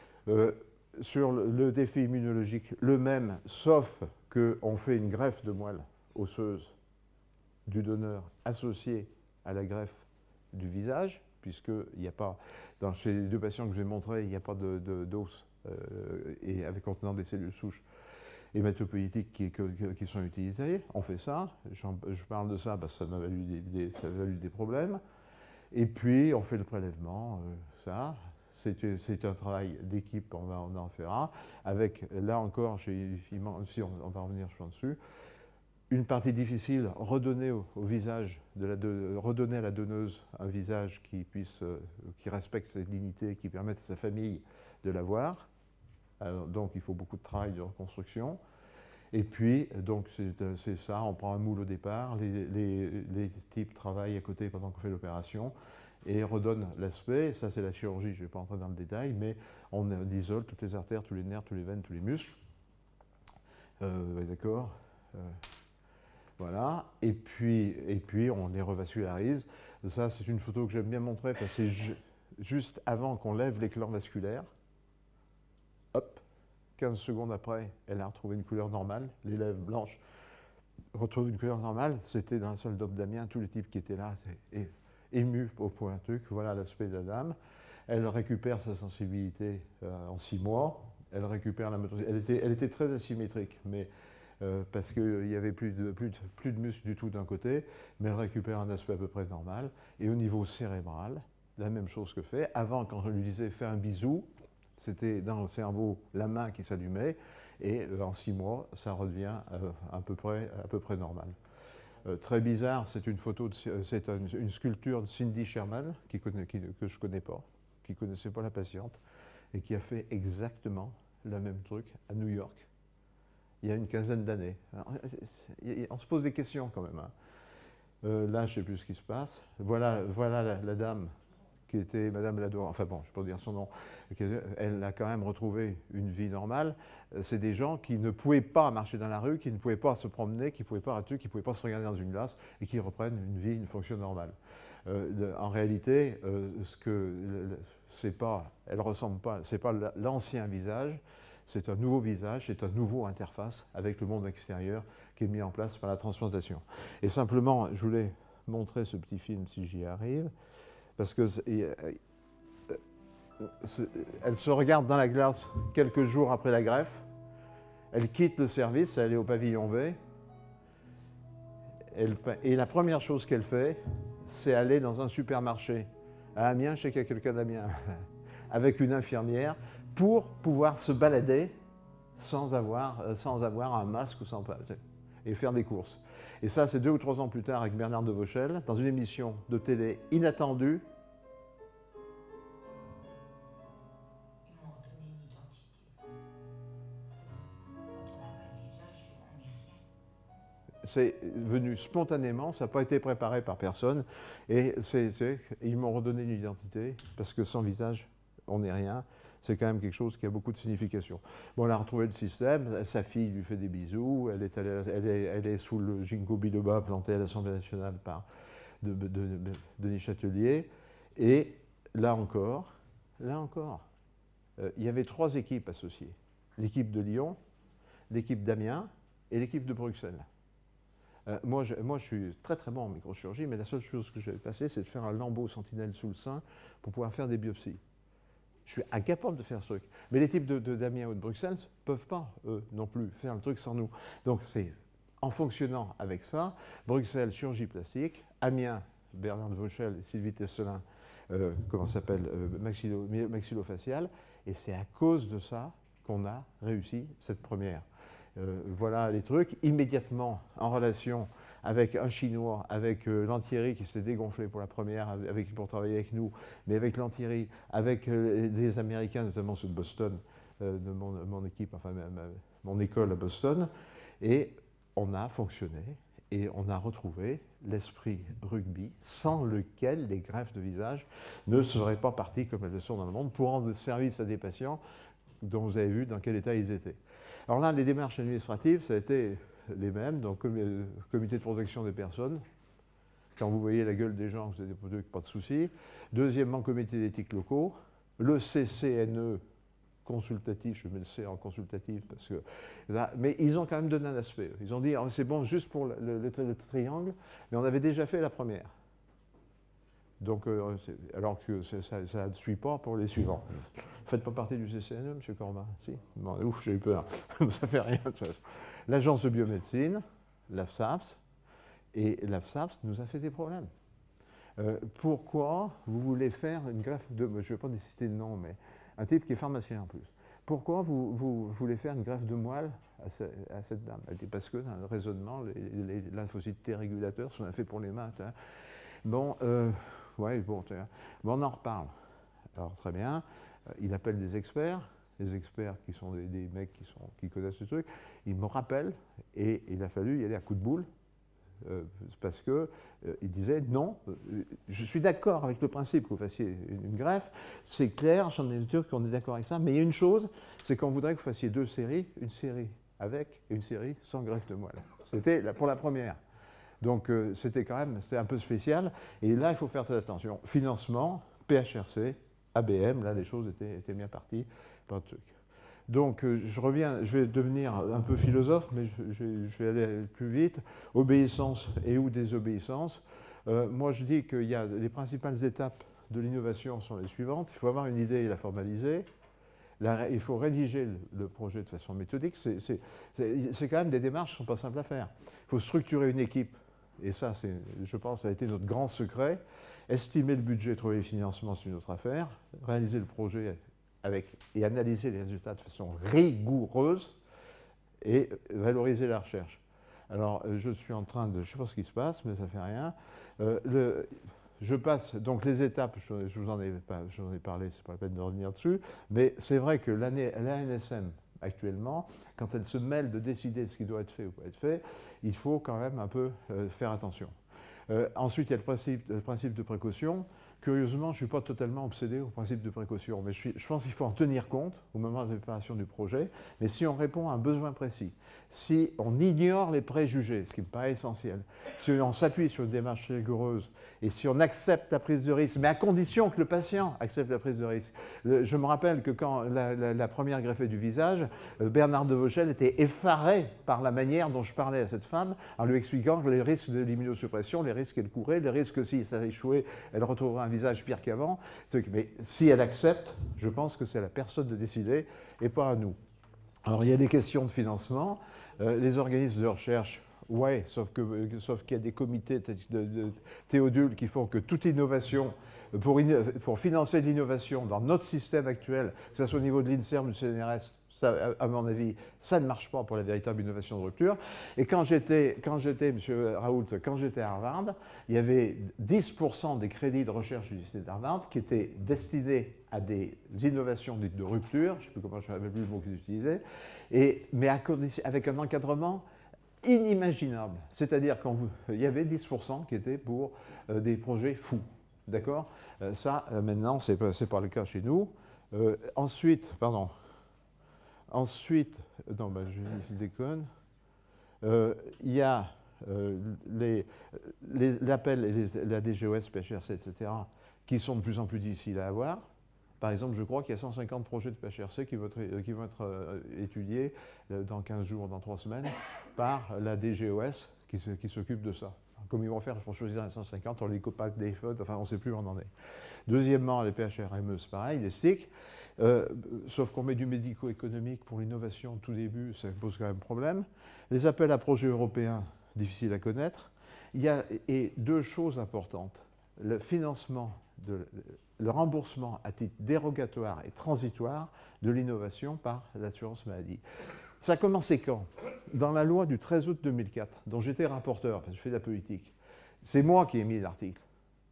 B: Sur le défi immunologique, le même, sauf qu'on fait une greffe de moelle osseuse du donneur associée à la greffe du visage, puisqu'il n'y a pas, chez les 2 patients que je vous ai montrés, il n'y a pas d'os et avec contenant des cellules souches hématopoïétiques qui sont utilisées. On fait ça, je parle de ça parce que ça m'a valu des problèmes. Et puis on fait le prélèvement, ça. C'est un travail d'équipe, on en fera. Avec, là encore, on va revenir, je pense, dessus. Une partie difficile, redonner au visage, redonner à la donneuse un visage qui respecte sa dignité, qui permette à sa famille de l'avoir. Donc il faut beaucoup de travail de reconstruction. Et puis, donc c'est ça, on prend un moule au départ, les types travaillent à côté pendant qu'on fait l'opération et redonnent l'aspect. Ça, c'est la chirurgie, je ne vais pas entrer dans le détail, mais on isole toutes les artères, tous les nerfs, tous les veines, tous les muscles. D'accord. Voilà. Et puis, on les revascularise. Ça, c'est une photo que j'aime bien montrer parce que c'est juste avant qu'on lève l'éclat vasculaire. Hop. 15 secondes après, elle a retrouvé une couleur normale, les lèvres blanches retrouvent une couleur normale. C'était dans la salle d'Amien, tous les types qui étaient là étaient émus au point truc. Voilà l'aspect de la dame. Elle récupère sa sensibilité en 6 mois. Elle récupère la motricité. Elle était très asymétrique, mais parce qu'il n'y avait plus de muscles du tout d'un côté, mais elle récupère un aspect à peu près normal. Et au niveau cérébral, la même chose que fait. Avant, quand je lui disais fais un bisou, c'était dans le cerveau la main qui s'allumait, et en 6 mois, ça redevient à peu près normal. Très bizarre, c'est une photo, c'est une sculpture de Cindy Sherman, que je ne connais pas, qui ne connaissait pas la patiente, et qui a fait exactement le même truc à New York, il y a une quinzaine d'années. On se pose des questions quand même. Hein. Là, je ne sais plus ce qui se passe. Voilà la dame qui était Madame Ladouan, enfin bon, je ne peux pas dire son nom, elle a quand même retrouvé une vie normale. C'est des gens qui ne pouvaient pas marcher dans la rue, qui ne pouvaient pas se promener, qui ne pouvaient pas qui ne pouvaient pas se regarder dans une glace et qui reprennent une vie, une fonction normale. En réalité, elle ressemble pas, c'est pas l'ancien visage, c'est un nouveau visage, c'est un nouveau interface avec le monde extérieur qui est mis en place par la transplantation. Et simplement, je voulais montrer ce petit film si j'y arrive. Parce qu'elle se regarde dans la glace quelques jours après la greffe. Elle quitte le service, elle est au pavillon V. Et la première chose qu'elle fait, c'est aller dans un supermarché à Amiens, je sais qu'il y a quelqu'un d'Amiens, avec une infirmière, pour pouvoir se balader sans avoir un masque et faire des courses. Et ça, c'est 2 ou 3 ans plus tard avec Bernard de Vauchel, dans une émission de télé inattendue.
C: Ils m'ont redonné une identité. Quand on n'a pas de visage, on n'est rien.
B: C'est venu spontanément, ça n'a pas été préparé par personne. Et ils m'ont redonné une identité, parce que sans visage, on n'est rien. C'est quand même quelque chose qui a beaucoup de signification. Bon, on a retrouvé le système, sa fille lui fait des bisous, elle est sous le ginkgo biloba planté à l'Assemblée nationale par Denis Châtelier. Et là encore, il y avait 3 équipes associées. L'équipe de Lyon, l'équipe d'Amiens et l'équipe de Bruxelles. Moi, je suis très très bon en microchirurgie, mais la seule chose que j'ai passé, c'est de faire un lambeau sentinelle sous le sein pour pouvoir faire des biopsies. Je suis incapable de faire ce truc. Mais les types d'Amiens ou de Bruxelles ne peuvent pas, eux, non plus, faire le truc sans nous. Donc c'est en fonctionnant avec ça, Bruxelles, chirurgie plastique, Amiens, Bernard de Vauchel et Sylvie Tesselin, maxillofacial, et c'est à cause de ça qu'on a réussi cette première. Voilà les trucs, immédiatement en relation avec un Chinois, avec Lantieri qui s'est dégonflé pour la première, pour travailler avec nous, mais avec Lantieri, avec des Américains, notamment ceux de Boston, de mon équipe, enfin mon école à Boston, et on a fonctionné et on a retrouvé l'esprit rugby sans lequel les greffes de visage ne seraient pas parties comme elles le sont dans le monde pour rendre service à des patients dont vous avez vu dans quel état ils étaient. Alors là, les démarches administratives, ça a été les mêmes, donc comité de protection des personnes. Quand vous voyez la gueule des gens, vous n'avez pas de souci. Deuxièmement, comité d'éthique locaux. Le CCNE consultatif, je mets le C en consultatif parce que là, mais ils ont quand même donné un aspect. Ils ont dit oh, c'est bon juste pour le triangle, mais on avait déjà fait la première. Donc, alors que ça ne suit pas pour les suivants. Vous ne faites pas partie du CCNE, M. Corbin? Si. Bon, ouf, j'ai eu peur. Ça ne fait rien de toute façon. L'agence de biomédecine, l'AFSAPS, et l'AFSAPS nous a fait des problèmes. Pourquoi vous voulez faire une greffe de... Je ne vais pas citer de nom, mais un type qui est pharmacien en plus. Pourquoi vous voulez faire une greffe de moelle à cette dame? Elle dit parce que dans le raisonnement, les lymphocytes T régulateurs sont faits pour les mains. Hein. Bon, ouais, bon, on en reparle. Alors très bien, il appelle des experts. les experts qui sont des mecs qui connaissent ce truc, ils me rappellent et il a fallu y aller à coup de boule parce qu'ils disaient non, je suis d'accord avec le principe que vous fassiez une greffe, c'est clair, j'en ai des trucs qu'on est d'accord avec ça, mais il y a une chose, c'est qu'on voudrait que vous fassiez 2 séries, une série avec et une série sans greffe de moelle. C'était pour la première. Donc c'était un peu spécial. Et là, il faut faire très attention. Financement, PHRC, ABM, là les choses étaient bien parties. Pas de truc. Donc je vais devenir un peu philosophe, mais je vais aller plus vite. Obéissance et ou désobéissance. Moi je dis que les principales étapes de l'innovation sont les suivantes. Il faut avoir une idée et la formaliser. Il faut rédiger le projet de façon méthodique. C'est quand même des démarches qui ne sont pas simples à faire. Il faut structurer une équipe. Et ça, je pense, ça a été notre grand secret. Estimer le budget, trouver les financements, c'est une autre affaire. Réaliser le projet et analyser les résultats de façon rigoureuse et valoriser la recherche. Alors, je suis en train de... Je ne sais pas ce qui se passe, mais ça ne fait rien. Je passe donc les étapes, je vous en ai parlé, ce n'est pas la peine de revenir dessus, mais c'est vrai que l'ANSM, actuellement, quand elle se mêle de décider de ce qui doit être fait ou pas être fait, il faut quand même un peu faire attention. Ensuite, il y a le principe de précaution. Curieusement, je ne suis pas totalement obsédé au principe de précaution, mais je pense qu'il faut en tenir compte au moment de la préparation du projet. Mais si on répond à un besoin précis, si on ignore les préjugés, ce qui me paraît essentiel, si on s'appuie sur une démarche rigoureuse et si on accepte la prise de risque, mais à condition que le patient accepte la prise de risque. Je me rappelle que quand la première greffée du visage, Bernard de Vauchel était effaré par la manière dont je parlais à cette femme en lui expliquant que les risques de l'immunosuppression, les risques qu'elle courait, les risques que si ça échouait, elle retrouverait un visage pire qu'avant. Mais si elle accepte, je pense que c'est à la personne de décider et pas à nous. Alors il y a des questions de financement. Les organismes de recherche, ouais, sauf qu'il y a des comités de Théodule qui font que toute innovation, pour financer l'innovation dans notre système actuel, que ce soit au niveau de l'INSERM, du CNRS, ça, à mon avis, ça ne marche pas pour la véritable innovation de rupture. Et quand j'étais, M. Raoult, quand j'étais à Harvard, il y avait 10% des crédits de recherche du lycée d'Harvard qui étaient destinés à des innovations dites de rupture, je ne sais plus comment je n'avais plus le mot qu'ils utilisaient, mais avec un encadrement inimaginable. C'est-à-dire qu'il y avait 10% qui étaient pour des projets fous. D'accord ? Ça, maintenant, ce n'est pas le cas chez nous. Ensuite, non, ben, je déconne. Il y a l'appel et la DGOS, PHRC, etc., qui sont de plus en plus difficiles à avoir. Par exemple, je crois qu'il y a 150 projets de PHRC qui vont être étudiés dans 15 jours, dans 3 semaines, par la DGOS qui s'occupe de ça. Comme ils vont faire pour choisir les 150, on les copac des FOD, enfin on ne sait plus où on en est. Deuxièmement, les PHRME, c'est pareil, les STIC, sauf qu'on met du médico-économique pour l'innovation au tout début, ça pose quand même problème. Les appels à projets européens, difficiles à connaître. Et 2 choses importantes. Le financement, le remboursement à titre dérogatoire et transitoire de l'innovation par l'assurance maladie. Ça a commencé quand? Dans la loi du 13 août 2004, dont j'étais rapporteur, parce que je fais de la politique. C'est moi qui ai mis l'article.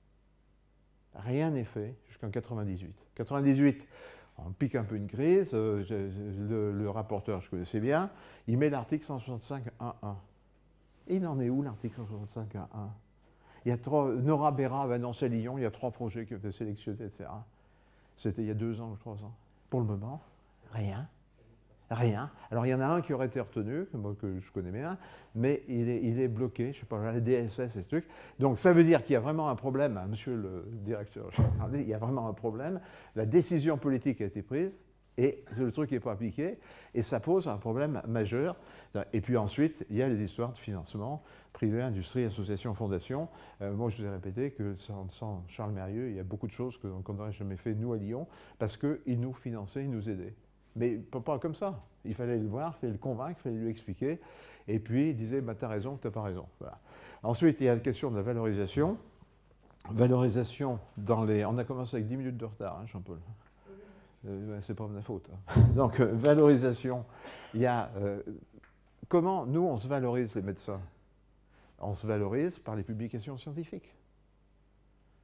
B: Rien n'est fait jusqu'en 98. 98, on pique un peu une crise, le rapporteur, je connaissais bien, il met l'article 165.1.1. Il en est où l'article 165.1.1? Il y a Nora Béra, Vanessa Lyon, il y a 3 projets qui ont été sélectionnés, etc. C'était il y a 2 ans ou 3 ans. Pour le moment, rien. Rien. Alors il y en a un qui aurait été retenu, que je connais bien, mais il est bloqué, je ne sais pas, les DSS et trucs. Donc ça veut dire qu'il y a vraiment un problème, hein, monsieur le directeur général, il y a vraiment un problème. La décision politique a été prise et le truc n'est pas appliqué et ça pose un problème majeur. Et puis ensuite, il y a les histoires de financement, privé, industrie, association, fondation. Moi, je vous ai répété que sans Charles Mérieux, il y a beaucoup de choses qu'on n'aurait jamais fait, nous, à Lyon, parce qu'il nous finançait, il nous aidait. Mais pas comme ça. Il fallait le voir, il fallait le convaincre, il fallait lui expliquer. Et puis, il disait, bah, tu as raison, tu n'as pas raison. Voilà. Ensuite, il y a la question de la valorisation. Valorisation dans les... On a commencé avec 10 minutes de retard, hein, Jean-Paul. C'est pas de ma faute. Hein. Donc, valorisation. Il y a... comment, nous, on se valorise, les médecins? On se valorise par les publications scientifiques.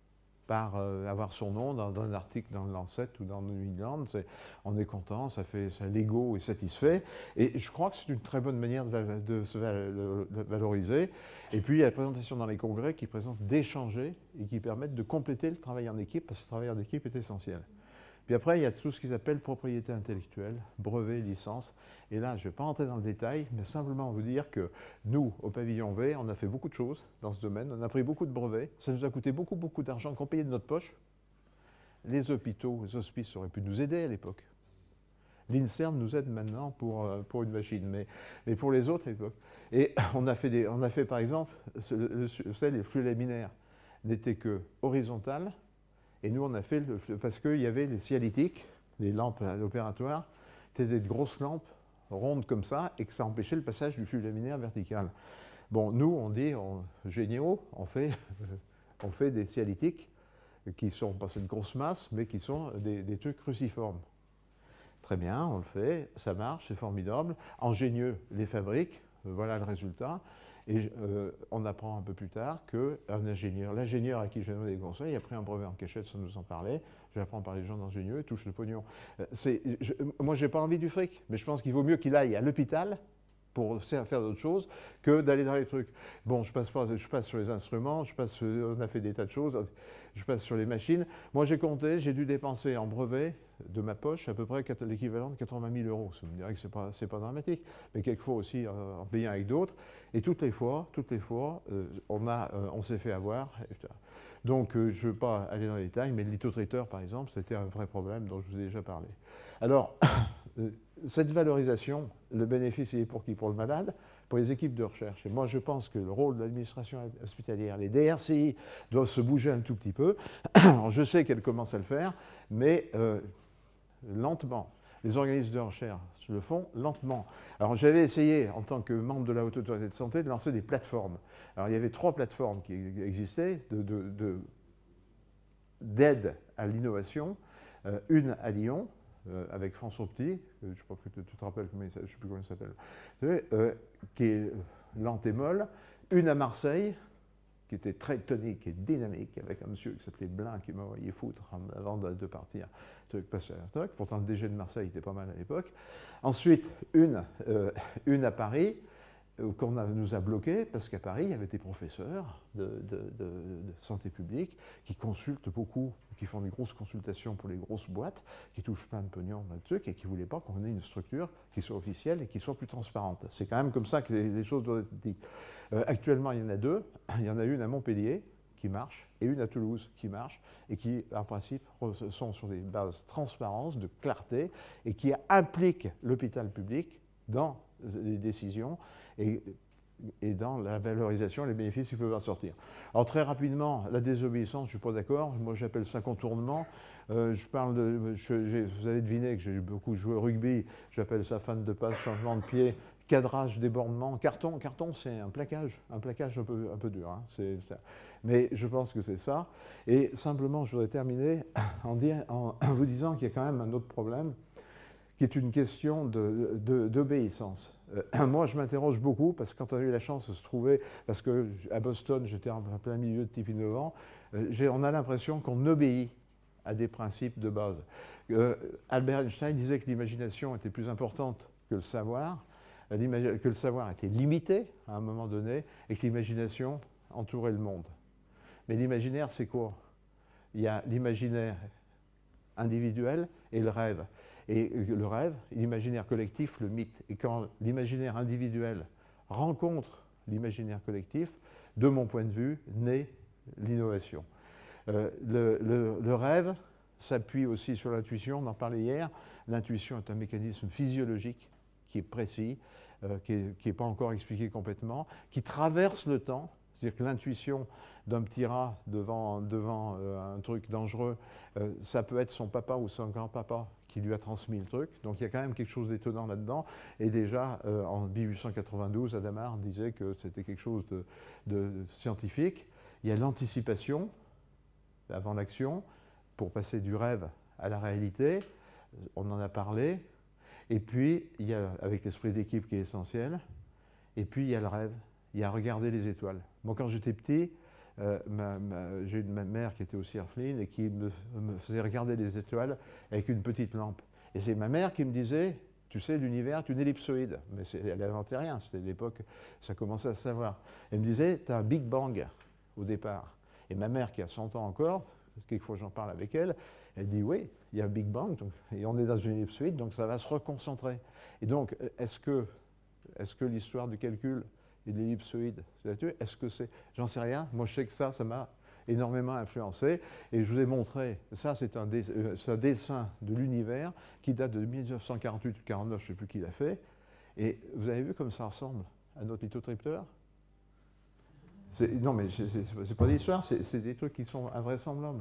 B: par avoir son nom dans un article dans le Lancet ou dans New England. On est content, l'ego est satisfait. Et je crois que c'est une très bonne manière de se valoriser. Et puis il y a la présentation dans les congrès qui présentent d'échanger et qui permettent de compléter le travail en équipe, parce que le travail en équipe est essentiel. Puis après, il y a tout ce qu'ils appellent propriété intellectuelle, brevet, licence. Et là, je ne vais pas rentrer dans le détail, mais simplement vous dire que nous, au pavillon V, on a fait beaucoup de choses dans ce domaine. On a pris beaucoup de brevets. Ça nous a coûté beaucoup, beaucoup d'argent qu'on payait de notre poche. Les hôpitaux, les hospices auraient pu nous aider à l'époque. L'INSERM nous aide maintenant pour une machine, mais pour les autres à l'époque. Et on a fait par exemple, les flux laminaires n'étaient que horizontales. Et nous, on a fait, parce qu'il y avait les sialytiques, les lampes à l'opératoire, c'était des grosses lampes rondes comme ça, et que ça empêchait le passage du flux laminaire vertical. Bon, nous, on dit, géniaux, on fait des sialytiques qui sont pas cette grosse masse, mais qui sont des trucs cruciformes. Très bien, on le fait, ça marche, c'est formidable. Ingénieux les fabrique, voilà le résultat. Et on apprend un peu plus tard qu'un ingénieur, l'ingénieur à qui j'ai donné des conseils, a pris un brevet en cachette sans nous en parler. J'apprends par les gens d'ingénieux, touche le pognon. Moi, je n'ai pas envie du fric, mais je pense qu'il vaut mieux qu'il aille à l'hôpital pour faire d'autres choses que d'aller dans les trucs. Bon, je passe sur les instruments, on a fait des tas de choses, je passe sur les machines. Moi, j'ai compté, j'ai dû dépenser en brevet de ma poche à peu près l'équivalent de 80 000 euros. Ça me dirait que ce n'est pas dramatique, mais quelquefois aussi en payant avec d'autres. Et toutes les fois, on s'est fait avoir. Donc, je ne veux pas aller dans les détails, mais le lithotraiteur, par exemple, c'était un vrai problème dont je vous ai déjà parlé. Alors, cette valorisation, le bénéfice, il est pour qui? Pour le malade, pour les équipes de recherche. Et moi, je pense que le rôle de l'administration hospitalière, les DRCI, doivent se bouger un tout petit peu. Alors, je sais qu'elles commencent à le faire, mais lentement. Les organismes de recherche le font lentement. Alors, j'avais essayé, en tant que membre de la Haute Autorité de Santé, de lancer des plateformes. Alors, il y avait 3 plateformes qui existaient d'aide à l'innovation. Une à Lyon, avec François Petit, je ne sais pas que tu te rappelles, je ne sais plus comment il s'appelle, qui est lente et molle. Une à Marseille, qui était très tonique et dynamique, avec un monsieur qui s'appelait Blin, qui m'a envoyé foutre avant de partir. Pourtant, le DG de Marseille était pas mal à l'époque. Ensuite, une à Paris, qu'on nous a bloqués, parce qu'à Paris, il y avait des professeurs de santé publique qui consultent beaucoup, qui font des grosses consultations pour les grosses boîtes, qui touchent plein de pognon, plein de trucs, et qui ne voulaient pas qu'on ait une structure qui soit officielle et qui soit plus transparente. C'est quand même comme ça que les choses doivent être dites. Actuellement, il y en a 2. Il y en a une à Montpellier, qui marche, et une à Toulouse, qui marche, et qui, en principe, sont sur des bases de transparence, de clarté, et qui impliquent l'hôpital public dans les décisions et dans la valorisation et les bénéfices qui peuvent en sortir. Alors très rapidement, la désobéissance, je ne suis pas d'accord. Moi, j'appelle ça contournement. Vous avez deviné que j'ai beaucoup joué au rugby. J'appelle ça fan de passe, changement de pied, cadrage, débordement. Carton, c'est un plaquage un peu dur. Hein. Mais je pense que c'est ça. Et simplement, je voudrais terminer en vous disant qu'il y a quand même un autre problème, qui est une question d'obéissance. Moi, je m'interroge beaucoup, parce que quand on a eu la chance de se trouver, parce qu'à Boston, j'étais en plein milieu de type innovant, on a l'impression qu'on obéit à des principes de base. Albert Einstein disait que l'imagination était plus importante que le savoir était limité à un moment donné, et que l'imagination entourait le monde. Mais l'imaginaire, c'est quoi? Il y a l'imaginaire individuel et le rêve. Et le rêve, l'imaginaire collectif, le mythe. Et quand l'imaginaire individuel rencontre l'imaginaire collectif, de mon point de vue, naît l'innovation. Le rêve s'appuie aussi sur l'intuition, on en parlait hier. L'intuition est un mécanisme physiologique qui est précis, qui n'est pas encore expliqué complètement, qui traverse le temps. C'est-à-dire que l'intuition d'un petit rat devant un truc dangereux, ça peut être son papa ou son grand-papa qui lui a transmis le truc. Donc il y a quand même quelque chose d'étonnant là-dedans. Et déjà, en 1892, Hadamard disait que c'était quelque chose de scientifique. Il y a l'anticipation, avant l'action, pour passer du rêve à la réalité. On en a parlé. Et puis, il y a, avec l'esprit d'équipe qui est essentiel. Et puis, il y a le rêve. Il y a regarder les étoiles. Moi, quand j'étais petit, J'ai une mère qui était aussi orpheline et qui me faisait regarder les étoiles avec une petite lampe. Et c'est ma mère qui me disait, tu sais, l'univers est une ellipsoïde. Mais elle n'inventait rien, c'était l'époque, ça commençait à se savoir. Elle me disait, tu as un Big Bang au départ. Et ma mère, qui a 100 ans encore, quelquefois j'en parle avec elle, elle dit, oui, il y a un Big Bang, donc, et on est dans une ellipsoïde, donc ça va se reconcentrer. Et donc, est-ce que l'histoire du calcul et de l'ellipsoïde, est-ce que c'est... J'en sais rien. Moi, je sais que ça m'a énormément influencé. Et je vous ai montré, ça, c'est un dessin de l'univers qui date de 1948 ou 1949, je ne sais plus qui l'a fait. Et vous avez vu comme ça ressemble à notre lithotripteur? Non, mais c'est pas l'histoire, c'est des trucs qui sont invraisemblables.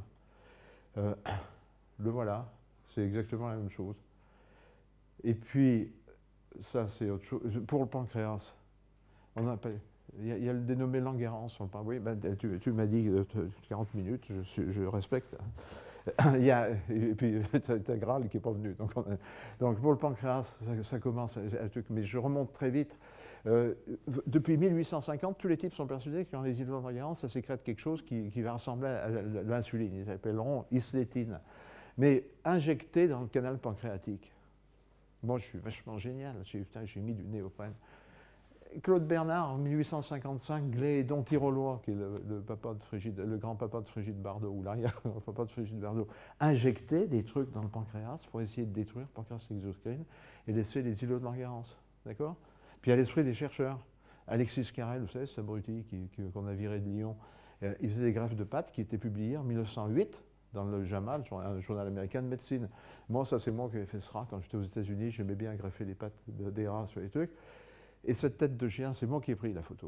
B: Le voilà, c'est exactement la même chose. Et puis, ça, c'est autre chose. Pour le pancréas, il y a le dénommé Langerhans sur le pancréas. Oui, ben, tu m'as dit 40 minutes, je respecte. Et puis, tu as Graal qui n'est pas venu. Donc, pour le pancréas, ça commence à truc. Mais je remonte très vite. Depuis 1850, tous les types sont persuadés que dans les îlots de Langerhans, ça sécrète quelque chose qui va ressembler à l'insuline. Ils appelleront islétine. Mais injecté dans le canal pancréatique. Moi, je suis vachement génial. J'ai mis du néoprène. Claude Bernard, en 1855, Glédon Tirolois, qui est le grand-papa de Frigide Bardot, ou l'arrière-papa de Frigide Bardot, injectait des trucs dans le pancréas pour essayer de détruire le pancréas exocrine et laisser les îlots de Langerhans. D'accord? Puis à l'esprit des chercheurs, Alexis Carrel, vous savez, cet abruti qu'on a viré de Lyon, il faisait des greffes de pattes qui étaient publiées en 1908 dans le JAMA, un journal américain de médecine. Moi, ça, c'est moi qui avais fait ce rat quand j'étais aux États-Unis. J'aimais bien greffer les pattes des rats sur les trucs. Et cette tête de chien, c'est moi qui ai pris la photo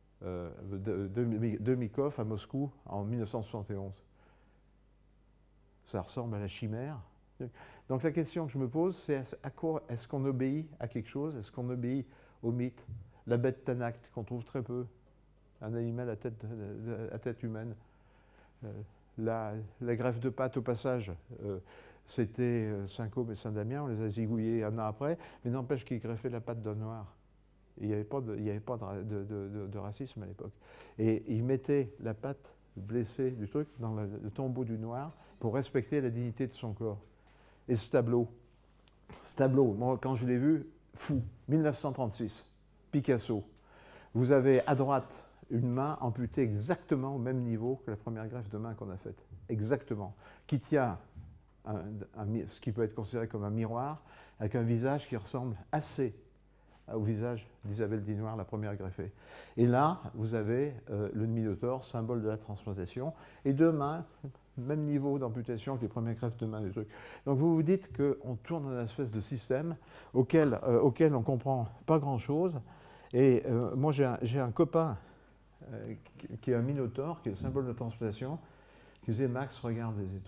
B: de Mikov à Moscou en 1971. Ça ressemble à la chimère. Donc la question que je me pose, c'est à quoi est-ce qu'on obéit à quelque chose? Est-ce qu'on obéit au mythe? La bête Tanakh, qu'on trouve très peu, un animal à tête humaine. La greffe de pattes, au passage, c'était Saint-Côme et Saint-Damien, on les a zigouillés un an après, mais n'empêche qu'ils greffaient la patte d'un noir. Il n'y avait pas de racisme à l'époque. Et ils mettaient la patte blessée du truc dans le tombeau du noir pour respecter la dignité de son corps. Et ce tableau, moi, quand je l'ai vu, fou, 1936, Picasso. Vous avez à droite une main amputée exactement au même niveau que la première greffe de main qu'on a faite. Exactement. Qui tient ce qui peut être considéré comme un miroir, avec un visage qui ressemble assez au visage d'Isabelle Dinoir, la première greffée. Et là, vous avez le Minotaure, symbole de la transplantation, et deux mains, même niveau d'amputation que les premières greffes de main, des trucs. Donc vous vous dites qu'on tourne dans une espèce de système auquel on ne comprend pas grand-chose. Et moi, j'ai un copain qui est un Minotaure, qui est le symbole de la transplantation, qui disait « Max, regarde les étoiles ».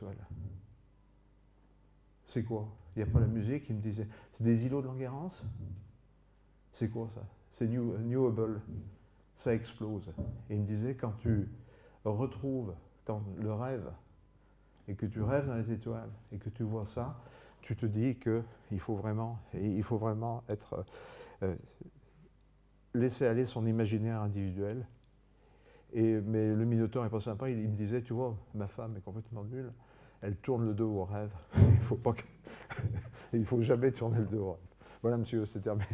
B: C'est quoi? Il n'y a pas la musique, il me disait « C'est des îlots de Langerhans ». C'est quoi ça? C'est New Hubble. Ça explose. Et il me disait, quand tu retrouves le rêve, et que tu rêves dans les étoiles, et que tu vois ça, tu te dis qu'il faut vraiment être laisser aller son imaginaire individuel. Mais le Minotaure n'est pas sympa, il me disait, tu vois, ma femme est complètement nulle, elle tourne le dos au rêve. Il ne faut jamais tourner le dos au rêve. Voilà, monsieur, c'est terminé.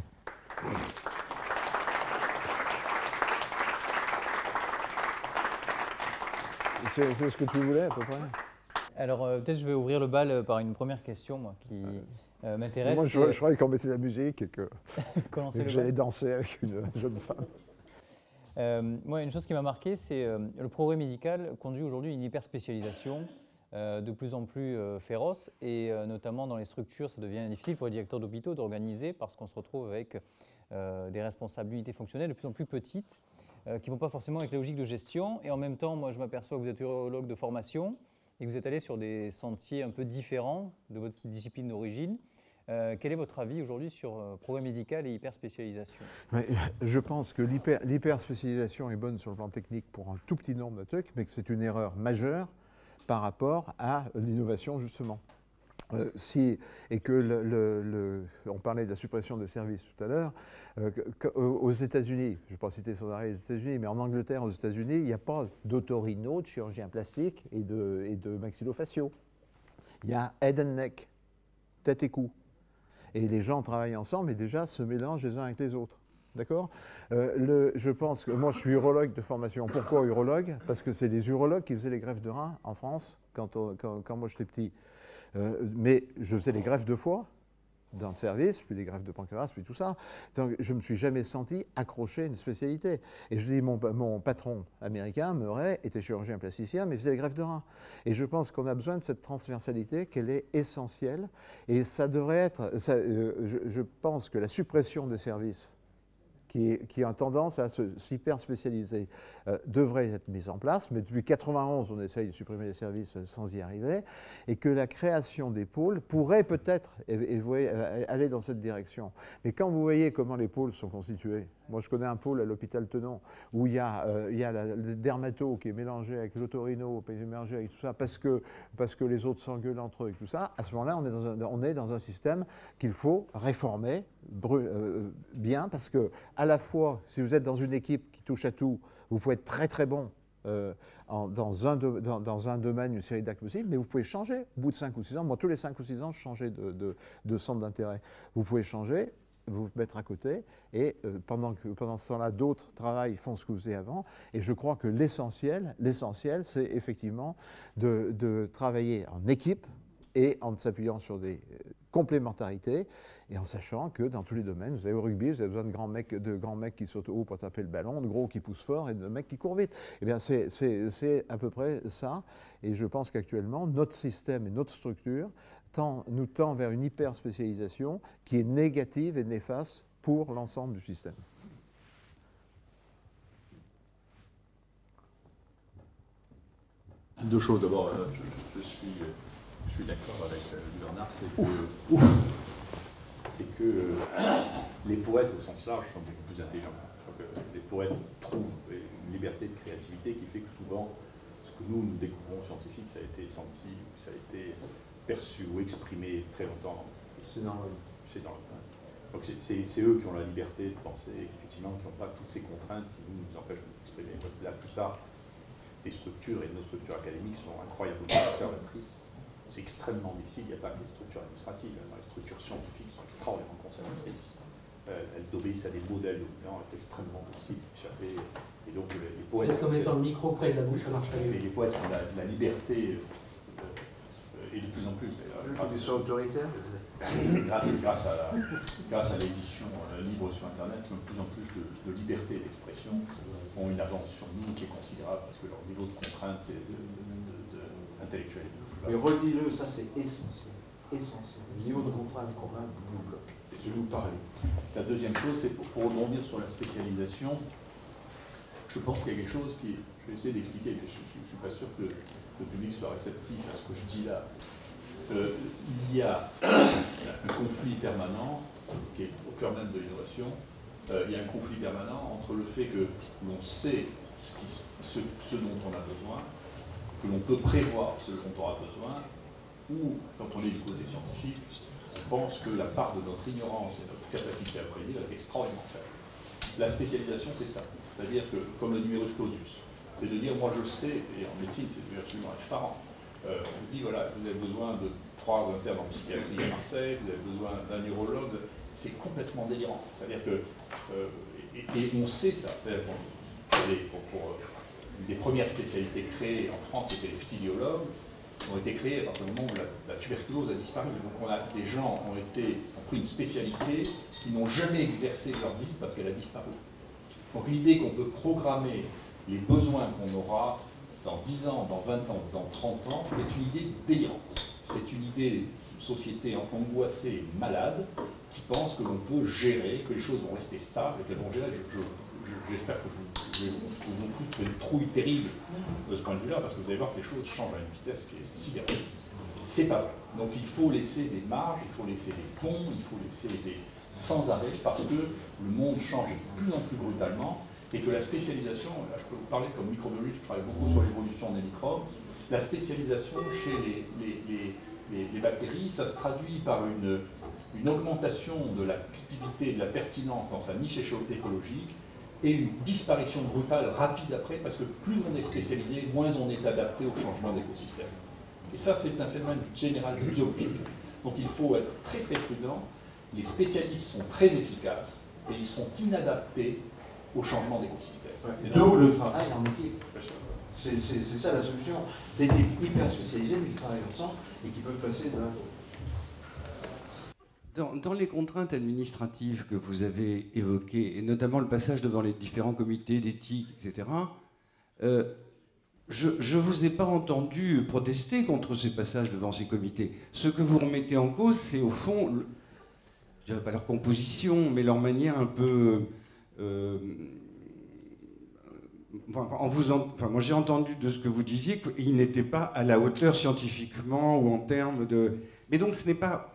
B: C'est ce que tu voulais à peu près.
D: Alors peut-être je vais ouvrir le bal par une première question moi, qui m'intéresse.
B: Moi je croyais qu'on mettait la musique et que j'allais danser avec une jeune femme.
D: Moi une chose qui m'a marqué, c'est le progrès médical conduit aujourd'hui une hyperspécialisation de plus en plus féroce et notamment dans les structures, ça devient difficile pour les directeurs d'hôpitaux d'organiser parce qu'on se retrouve avec des responsabilités fonctionnelles de plus en plus petites qui ne vont pas forcément avec la logique de gestion. Et en même temps, moi je m'aperçois que vous êtes urologue de formation et que vous êtes allé sur des sentiers un peu différents de votre discipline d'origine. Quel est votre avis aujourd'hui sur progrès médical et hyperspécialisation?
B: Je pense que l'hyperspécialisation est bonne sur le plan technique pour un tout petit nombre de trucs, mais que c'est une erreur majeure par rapport à l'innovation justement. et que on parlait de la suppression des services tout à l'heure, aux États-Unis, je ne vais pas citer sans arrêt les États-Unis, mais en Angleterre, aux États-Unis, il n'y a pas d'otorino, de chirurgien plastique et de maxillofaciaux. Il y a head and neck, tête et cou. Et les gens travaillent ensemble et déjà se mélangent les uns avec les autres. D'accord? Je pense que moi, je suis urologue de formation. Pourquoi urologue? Parce que c'est les urologues qui faisaient les greffes de reins en France quand moi j'étais petit. Mais je faisais les greffes de foie dans le service, puis les greffes de pancréas, puis tout ça. Donc, je ne me suis jamais senti accroché à une spécialité. Et je dis, mon patron américain, Murray, était chirurgien plasticien, mais il faisait les greffes de reins. Et je pense qu'on a besoin de cette transversalité, qu'elle est essentielle. Et ça devrait être... je pense que la suppression des services qui a tendance à s'hyper spécialiser, devrait être mise en place, mais depuis 1991, on essaye de supprimer les services sans y arriver, et que la création des pôles pourrait peut-être aller dans cette direction. Mais quand vous voyez comment les pôles sont constitués, moi je connais un pôle à l'hôpital Tenon, où il y a le dermato qui est mélangé avec l'otorino, qui est mélangé avec tout ça, parce que les autres s'engueulent entre eux et tout ça, à ce moment-là, on est dans un système qu'il faut réformer bien, parce que à la fois, si vous êtes dans une équipe qui touche à tout, vous pouvez être très très bon dans un domaine, une série d'actes possibles, mais vous pouvez changer au bout de 5 ou 6 ans. Moi, tous les 5 ou 6 ans, je changeais de centre d'intérêt. Vous pouvez changer, vous mettre à côté, et pendant ce temps-là, d'autres travaillent, font ce que vous faisiez avant. Et je crois que l'essentiel, c'est effectivement de travailler en équipe et en s'appuyant sur des complémentarités, et en sachant que dans tous les domaines, vous avez au rugby, vous avez besoin de grands mecs qui sautent haut pour taper le ballon, de gros qui poussent fort et de mecs qui courent vite. Eh bien, c'est à peu près ça. Et je pense qu'actuellement, notre système et notre structure nous tend vers une hyper-spécialisation qui est négative et néfaste pour l'ensemble du système.
E: Deux choses. D'abord, je suis d'accord avec Bernard, c'est que les poètes au sens large sont beaucoup plus intelligents. Les poètes trouvent une liberté de créativité qui fait que souvent, ce que nous découvrons scientifique, ça a été senti, ça a été perçu ou exprimé très longtemps. C'est dans le Donc c'est eux qui ont la liberté de penser, effectivement, qui n'ont pas toutes ces contraintes qui nous empêchent d'exprimer. La plupart des structures et de nos structures académiques sont incroyablement conservatrices. C'est extrêmement difficile, il n'y a pas que les structures administratives, les structures scientifiques sont extraordinairement conservatrices. Elles obéissent à des modèles dominants, elles sont extrêmement difficiles d'échapper. Et donc les poètes...
F: Comme étant le micro près de la bouche, ça marche pas.
E: Les poètes ont la liberté, et de plus en plus d'ailleurs.
G: Ils sont autoritaires.
E: Grâce à l'édition libre sur Internet, ils ont de plus en plus de liberté d'expression, ont une avance sur nous qui est considérable parce que leur niveau de contrainte intellectuelle.
G: Mais relis-le, ça c'est essentiel. Essentiel. Le niveau de contrainte vous bloque.
E: Et je vais vous parler. La deuxième chose, c'est pour rebondir sur la spécialisation, je pense qu'il y a quelque chose qui, je vais essayer d'expliquer, mais je ne suis pas sûr que le public soit réceptif à ce que je dis là. Il y a un conflit permanent qui est au cœur même de l'innovation. Il y a un conflit permanent entre le fait que l'on sait ce dont on a besoin, que l'on peut prévoir ce dont on aura besoin, ou, quand on est du côté scientifique, on pense que la part de notre ignorance et notre capacité à prédire est extraordinairement faible. La spécialisation, c'est ça. C'est-à-dire que, comme le numerus clausus, c'est de dire, moi je sais, et en médecine c'est absolument effarant, on vous dit, voilà, vous avez besoin de 3 internes en psychiatrie à Marseille, vous avez besoin d'un neurologue, c'est complètement délirant. C'est-à-dire que, et on sait ça, c'est-à-dire pour une des premières spécialités créées en France, c'était les phthisiologues, ont été créés à partir du moment où la tuberculose a disparu. Donc des gens ont pris une spécialité qui n'ont jamais exercé leur vie parce qu'elle a disparu. Donc l'idée qu'on peut programmer les besoins qu'on aura dans 10 ans, dans 20 ans, dans 30 ans, c'est une idée délirante. C'est une idée d'une société angoissée, malade, qui pense que l'on peut gérer, que les choses vont rester stables et qu'elles vont gérer. J'espère que je vais vous foutre une trouille terrible de ce point de vue-là, parce que vous allez voir que les choses changent à une vitesse qui est sidérante. C'est pas vrai. Donc il faut laisser des marges, il faut laisser des ponts, il faut laisser des sans arrêt, parce que le monde change de plus en plus brutalement, et que la spécialisation, là je peux vous parler comme microbiologiste, je travaille beaucoup sur l'évolution des microbes, la spécialisation chez les bactéries, ça se traduit par une augmentation de l'activité et de la pertinence dans sa niche écologique et une disparition brutale rapide après, parce que plus on est spécialisé, moins on est adapté au changement d'écosystème. Et ça, c'est un phénomène général biologique. Donc il faut être très très prudent. Les spécialistes sont très efficaces et ils sont inadaptés au changement d'écosystème.
G: D'où le travail en équipe. C'est ça la solution. Des équipes hyper spécialisées, mais qui travaillent ensemble et qui peuvent passer de l'un à l'autre.
H: Dans les contraintes administratives que vous avez évoquées, et notamment le passage devant les différents comités d'éthique, etc., je ne vous ai pas entendu protester contre ces passages devant ces comités. Ce que vous remettez en cause, c'est au fond, je ne dirais pas leur composition, mais leur manière un peu... moi j'ai entendu de ce que vous disiez qu'ils n'étaient pas à la hauteur scientifiquement ou en termes de... Mais donc ce n'est pas...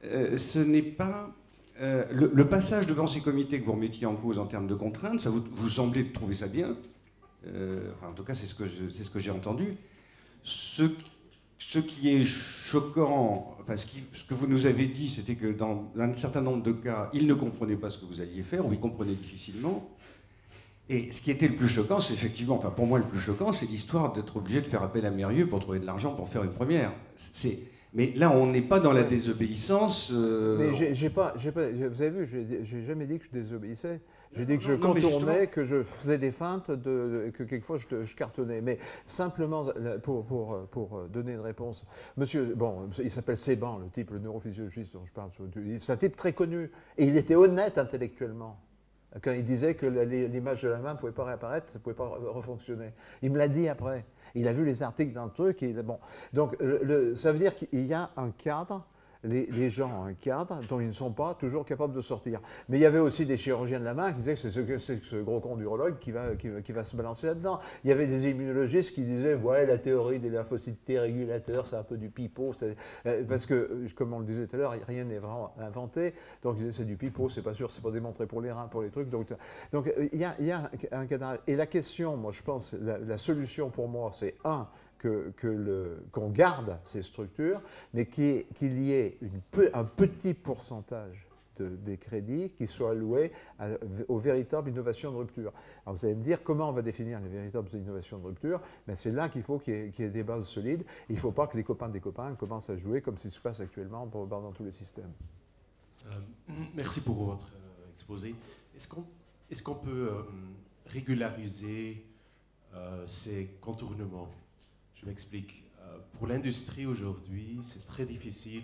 H: le passage devant ces comités que vous remettiez en cause en termes de contraintes, ça vous semblez trouver ça bien. En tout cas, c'est ce que j'ai entendu. Ce qui est choquant, enfin, ce que vous nous avez dit, c'était que dans un certain nombre de cas, ils ne comprenaient pas ce que vous alliez faire, ou ils comprenaient difficilement. Et ce qui était le plus choquant, c'est effectivement, enfin pour moi le plus choquant, c'est l'histoire d'être obligé de faire appel à Mérieux pour trouver de l'argent pour faire une première. Mais là, on n'est pas dans la désobéissance.
B: Mais vous avez vu, j'ai jamais dit que je désobéissais. J'ai dit que je contournais, que je faisais des feintes, que quelquefois je cartonnais. Mais simplement, pour donner une réponse, monsieur, bon, il s'appelle Séban, le type, le neurophysiologiste dont je parle. C'est un type très connu. Et il était honnête intellectuellement. Quand il disait que l'image de la main ne pouvait pas réapparaître, ça ne pouvait pas refonctionner. Il me l'a dit après. Il a vu les articles dans le truc. Bon. Donc, ça veut dire qu'il y a un cadre. Les gens ont un cadre dont ils ne sont pas toujours capables de sortir. Mais il y avait aussi des chirurgiens de la main qui disaient que c'est ce gros con d'urologue qui va se balancer là-dedans. Il y avait des immunologistes qui disaient ouais, la théorie des lymphocytes T régulateurs, c'est un peu du pipeau. Parce que, comme on le disait tout à l'heure, rien n'est vraiment inventé. Donc ils disaient c'est du pipeau, c'est pas sûr, c'est pas démontré pour les reins, pour les trucs. Donc il y a un cadre. Et la question, moi je pense, la solution pour moi, c'est qu'on garde ces structures, mais qu'il y ait un petit pourcentage des crédits qui soient alloués aux véritables innovations de rupture. Alors vous allez me dire comment on va définir les véritables innovations de rupture, mais c'est là qu'il faut qu'il y ait des bases solides. Il ne faut pas que les copains des copains commencent à jouer comme ce qui se passe actuellement dans tous les systèmes.
I: Merci pour votre exposé. Est-ce qu'on peut régulariser ces contournements? Je m'explique. Pour l'industrie aujourd'hui, c'est très difficile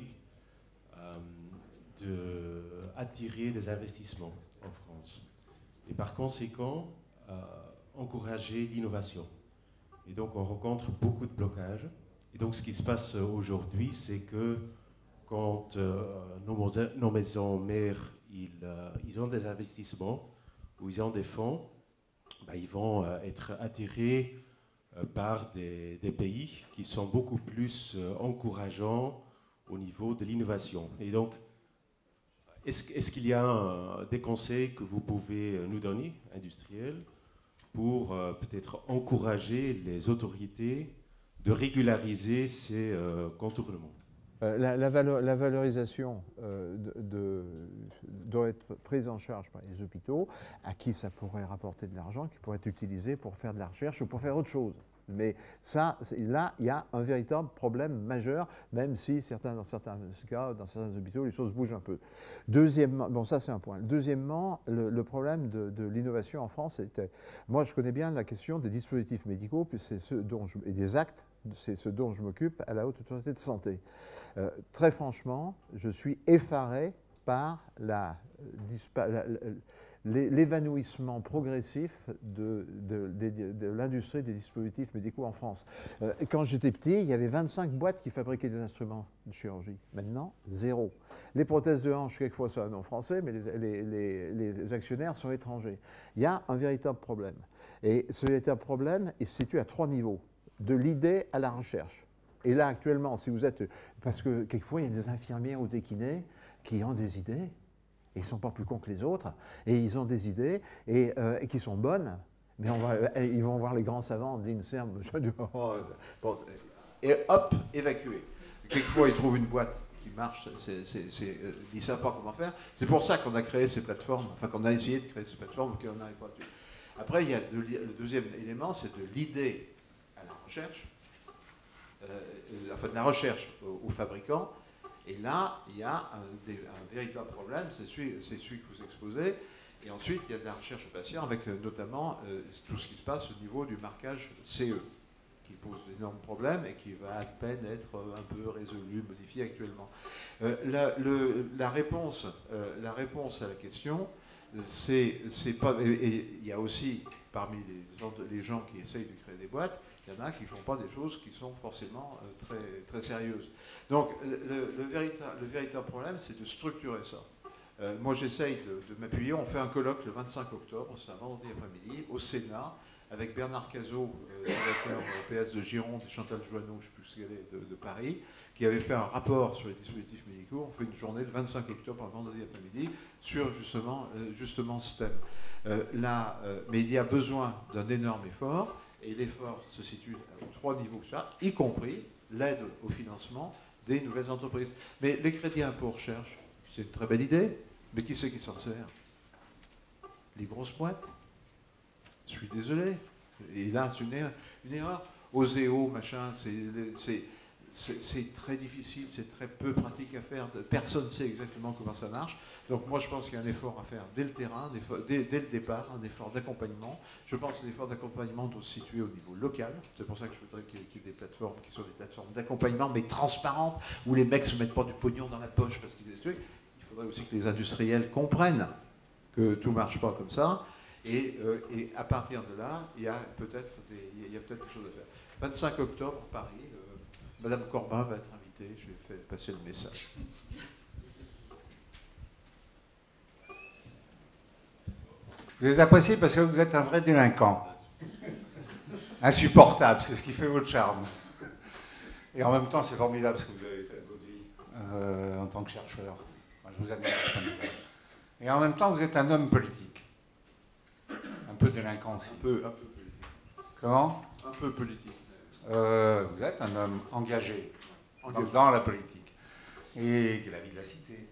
I: d'attirer des investissements en France. Et par conséquent, encourager l'innovation. Et donc, on rencontre beaucoup de blocages. Et donc, ce qui se passe aujourd'hui, c'est que quand nos maisons mères, ils ont des investissements ou ils ont des fonds, ils vont être attirés par des pays qui sont beaucoup plus encourageants au niveau de l'innovation. Et donc, est-ce qu'il y a des conseils que vous pouvez nous donner, industriels, pour peut-être encourager les autorités de régulariser ces contournements?
B: La valorisation doit être prise en charge par les hôpitaux, à qui ça pourrait rapporter de l'argent, qui pourrait être utilisé pour faire de la recherche ou pour faire autre chose. Mais ça, là, il y a un véritable problème majeur, même si dans certains cas, dans certains hôpitaux, les choses bougent un peu. Deuxièmement, bon, ça c'est un point. Deuxièmement, le problème de l'innovation en France, moi je connais bien la question des dispositifs médicaux, puis et des actes, c'est ce dont je m'occupe à la Haute Autorité de Santé. Très franchement, je suis effaré par l'évanouissement progressif de l'industrie des dispositifs médicaux en France. Quand j'étais petit, il y avait 25 boîtes qui fabriquaient des instruments de chirurgie. Maintenant, 0. Les prothèses de hanche, quelquefois, sont un nom français, mais les actionnaires sont étrangers. Il y a un véritable problème. Et ce véritable problème est situé à 3 niveaux, de l'idée à la recherche. Et là, actuellement, si vous êtes... Parce que quelquefois, il y a des infirmières ou des kinés qui ont des idées, et ils ne sont pas plus cons que les autres, et ils ont des idées, et qui sont bonnes, mais ils vont voir les grands savants de l'INSERM, et hop, évacuer. Quelquefois, ils trouvent une boîte qui marche, ils ne savent pas comment faire. C'est pour ça qu'on a créé ces plateformes, enfin qu'on a essayé de créer ces plateformes et qu'on n'arrive pas dessus. Après, il y a le deuxième élément, c'est de l'idée à la recherche, enfin de la recherche aux fabricants. Et là, il y a un véritable problème, c'est celui que vous exposez. Et ensuite, il y a de la recherche aux patients, avec notamment tout ce qui se passe au niveau du marquage CE, qui pose d'énormes problèmes et qui va à peine être un peu résolu, modifié actuellement. La réponse à la question, c'est pas... Et il y a aussi, parmi les gens qui essayent de créer des boîtes, il y en a qui ne font pas des choses qui sont forcément très, très sérieuses. Donc le véritable problème, c'est de structurer ça. Moi, j'essaye de m'appuyer. On fait un colloque le 25 octobre, c'est un vendredi après-midi, au Sénat, avec Bernard Cazot, sénateur PS de Gironde, et Chantal Joanneau, je ne sais plus ce qu'elle est, de Paris, qui avait fait un rapport sur les dispositifs médicaux. On fait une journée le 25 octobre, un vendredi après-midi, sur justement ce thème. Mais il y a besoin d'un énorme effort, et l'effort se situe à 3 niveaux, y compris l'aide au financement des nouvelles entreprises. Mais les crédits impôt recherche, c'est une très belle idée, mais qui c'est qui s'en sert? Les grosses boîtes. Je suis désolé. Et là, c'est une erreur. Oseo, machin, c'est très difficile, c'est très peu pratique à faire. Personne ne sait exactement comment ça marche. Donc moi, je pense qu'il y a un effort à faire dès le terrain, dès le départ, un effort d'accompagnement. Je pense que l'effort d'accompagnement doit se situer au niveau local. C'est pour ça que je voudrais qu'il y ait des plateformes qui soient des plateformes d'accompagnement, mais transparentes, où les mecs ne se mettent pas du pognon dans la poche parce qu'ils des trucs. Il faudrait aussi que les industriels comprennent que tout ne marche pas comme ça. Et à partir de là, il y a peut-être quelque chose à faire. 25 octobre, Paris, Madame Corbin va être invitée, je vais faire passer le message.
J: Vous êtes apprécié parce que vous êtes un vrai délinquant. Insupportable, c'est ce qui fait votre charme. Et en même temps, c'est formidable ce que vous avez fait de votre vie en tant que chercheur. Moi, je vous admire. Et en même temps, vous êtes un homme politique. Un peu délinquant aussi.
B: Un peu politique.
J: Comment?
B: Un peu politique.
J: Vous êtes un homme engagé dans la politique et la vie de la cité.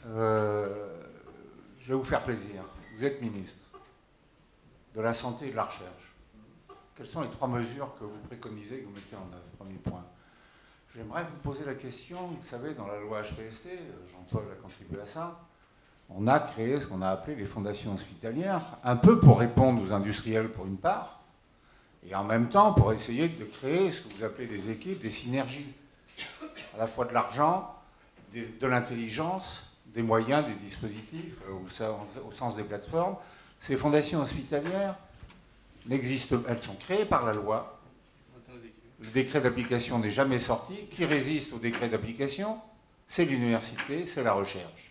J: Je vais vous faire plaisir. Vous êtes ministre de la Santé et de la Recherche. Quelles sont les 3 mesures que vous préconisez, que vous mettez en œuvre? Premier point. J'aimerais vous poser la question, vous savez, dans la loi HPST, Jean-Paul a contribué à ça, on a créé ce qu'on a appelé les fondations hospitalières, un peu pour répondre aux industriels pour une part, et en même temps pour essayer de créer ce que vous appelez des équipes, des synergies. À la fois de l'argent, de l'intelligence, des moyens, des dispositifs, au sens des plateformes. Ces fondations hospitalières n'existent, elles sont créées par la loi. Le décret d'application n'est jamais sorti. Qui résiste au décret d'application? C'est l'université, c'est la recherche.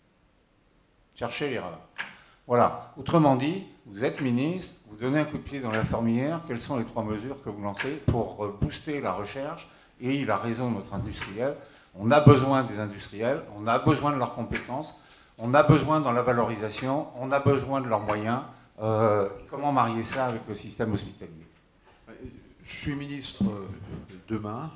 J: Cherchez l'erreur. Voilà. Autrement dit, vous êtes ministre, vous donnez un coup de pied dans la fourmilière. Quelles sont les 3 mesures que vous lancez pour booster la recherche? Et il a raison, notre industriel. On a besoin des industriels, on a besoin de leurs compétences, on a besoin dans la valorisation, on a besoin de leurs moyens. Comment marier ça avec le système hospitalier?
B: Je suis ministre demain.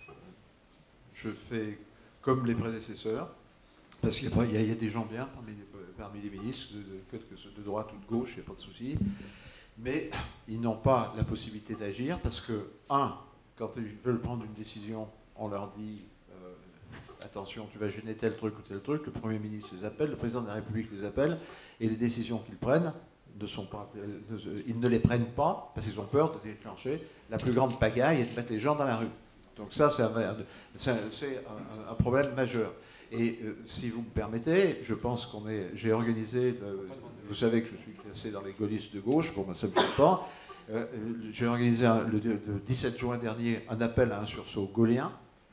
B: Je fais comme les prédécesseurs, parce qu'il y a des gens bien parmi les ministres, de droite ou de gauche, il n'y a pas de souci. Mais ils n'ont pas la possibilité d'agir parce que, quand ils veulent prendre une décision, on leur dit attention, tu vas gêner tel truc ou tel truc, le Premier ministre les appelle, le Président de la République les appelle, et les décisions qu'ils prennent, ils ne les prennent pas parce qu'ils ont peur de déclencher la plus grande pagaille et de mettre les gens dans la rue. Donc ça, c'est un problème majeur. Et si vous me permettez, je pense j'ai organisé, vous savez que je suis classé dans les gaullistes de gauche, bon, ben, ça ne me fait pas. J'ai organisé le 17 juin dernier un appel à un sursaut gaullien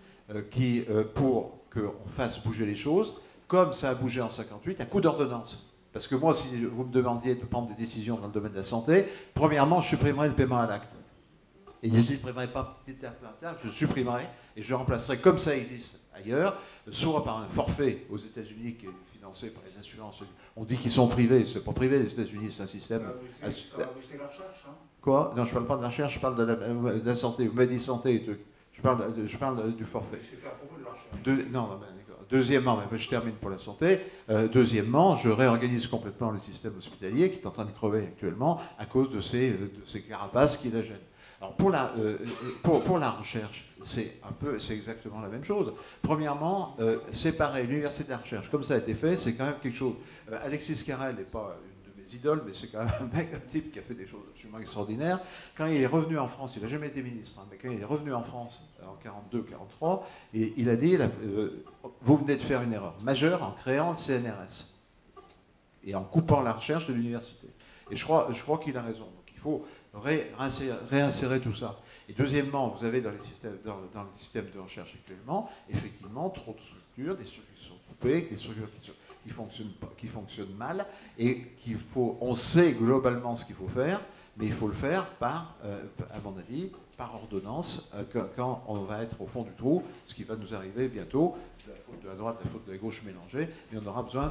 B: pour qu'on fasse bouger les choses, comme ça a bougé en 58, à coup d'ordonnance. Parce que moi, si vous me demandiez de prendre des décisions dans le domaine de la santé, premièrement, je supprimerais le paiement à l'acte. Et je ne supprimerai pas petit étape par étape, je supprimerai et je le remplacerai comme ça existe ailleurs, soit par un forfait aux États-Unis qui est financé par les assurances. On dit qu'ils sont privés, c'est pas privé, les États-Unis, c'est un système.
J: Ça va booster la recherche, hein?
B: Quoi? Non, je ne parle pas de la recherche, je parle de la santé. Vous m'avez dit santé et trucs. Je parle du forfait.
G: C'est à propos de la recherche.
B: Non, d'accord. Deuxièmement, mais je termine pour la santé. Deuxièmement, je réorganise complètement le système hospitalier qui est en train de crever actuellement à cause de ces carapaces qui la gênent. Alors pour la recherche, c'est exactement la même chose. Premièrement, séparer l'université de la recherche, comme ça a été fait, c'est quand même quelque chose. Alexis Carrel n'est pas une de mes idoles, mais c'est quand même un type qui a fait des choses absolument extraordinaires. Quand il est revenu en France, il n'a jamais été ministre, hein, mais quand il est revenu en France en 42-43, il a dit vous venez de faire une erreur majeure en créant le CNRS et en coupant la recherche de l'université. Et je crois qu'il a raison. Donc il faut réinsérer tout ça. Et deuxièmement, vous avez dans les systèmes de recherche actuellement, effectivement, trop de structures, des structures qui sont coupées, des structures qui fonctionnent mal, et on sait globalement ce qu'il faut faire, mais il faut le faire à mon avis, par ordonnance, quand on va être au fond du trou, ce qui va nous arriver bientôt, la faute de la droite, la faute de la gauche mélangée, mais on aura besoin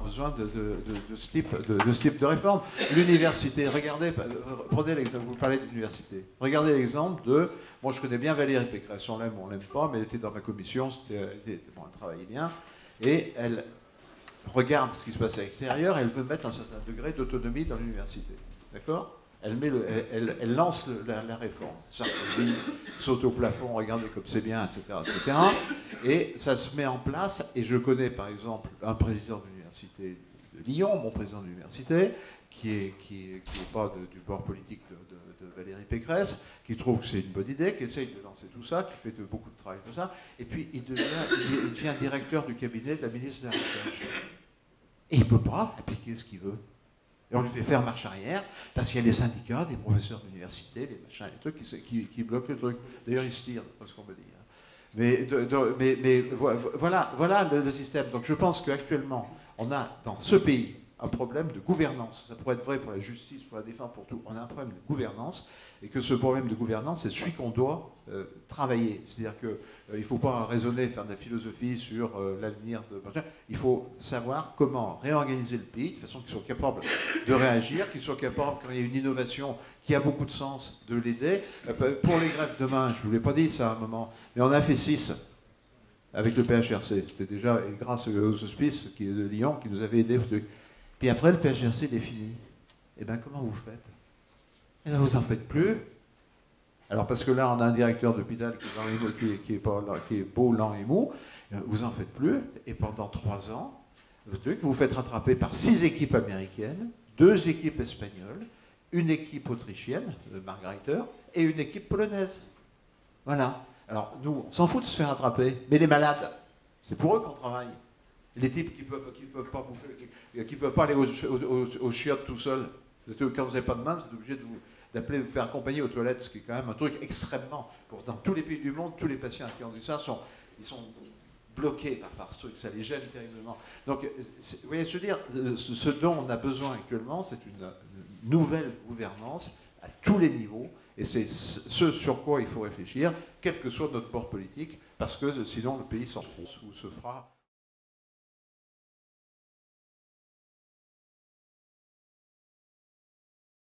B: de ce type de réforme. L'université, regardez, prenez l'exemple, vous parlez de l'université, regardez l'exemple moi je connais bien Valérie Pécresse, on l'aime ou on l'aime pas, mais elle était dans ma commission, elle travaillait bien, et elle regarde ce qui se passe à l'extérieur, elle veut mettre un certain degré d'autonomie dans l'université, d'accord ? Elle lance la réforme. Sarkozy saute au plafond, regardez comme c'est bien, etc., etc. Et ça se met en place. Et je connais par exemple un président de l'université de Lyon, mon président de l'université, qui est pas du bord politique de Valérie Pécresse, qui trouve que c'est une bonne idée, qui essaye de lancer tout ça, qui fait beaucoup de travail, tout ça. Et puis il devient directeur du cabinet de la ministre de la Recherche. Et il ne peut pas appliquer ce qu'il veut. Et on lui fait faire marche arrière, parce qu'il y a les syndicats, des professeurs d'université, les machins, les trucs qui bloquent le truc. D'ailleurs, ils se tirent, c'est ce qu'on me dit. Mais voilà le système. Donc je pense qu'actuellement, on a dans ce pays un problème de gouvernance. Ça pourrait être vrai pour la justice, pour la défense, pour tout. On a un problème de gouvernance, et que ce problème de gouvernance, c'est celui qu'on doit travailler. C'est-à-dire qu'il ne faut pas raisonner, faire de la philosophie sur l'avenir de... Il faut savoir comment réorganiser le pays de façon qu'ils soient capables de réagir, qu'ils soient capables, quand il y a une innovation qui a beaucoup de sens, de l'aider. Pour les greffes demain, je ne vous l'ai pas dit ça à un moment, mais on a fait 6 avec le PHRC. C'était déjà grâce aux hospices de Lyon qui nous avaient aidés. Puis après, le PHRC, il est fini. Eh bien, comment vous faites? Eh bien, vous n'en faites plus. Alors, parce que là, on a un directeur d'hôpital qui est beau, lent et mou. Vous n'en faites plus. Et pendant 3 ans, vous vous faites rattraper par 6 équipes américaines, 2 équipes espagnoles, une équipe autrichienne, de Margreiter, et une équipe polonaise. Voilà. Alors, nous, on s'en fout de se faire rattraper. Mais les malades, c'est pour eux qu'on travaille. Les types qui peuvent pas bouffer, qui peuvent pas aller aux chiottes tout seuls. Quand vous n'avez pas de main, vous êtes obligé d'appeler, de vous faire accompagner aux toilettes, ce qui est quand même un truc extrêmement... Dans tous les pays du monde, tous les patients qui ont dit ça, ils sont bloqués par ce truc, ça les gêne terriblement. Donc, vous voyez, je veux dire, ce dont on a besoin actuellement, c'est une nouvelle gouvernance à tous les niveaux, et c'est ce sur quoi il faut réfléchir, quel que soit notre bord politique, parce que sinon le pays s'enfonce ou se fera...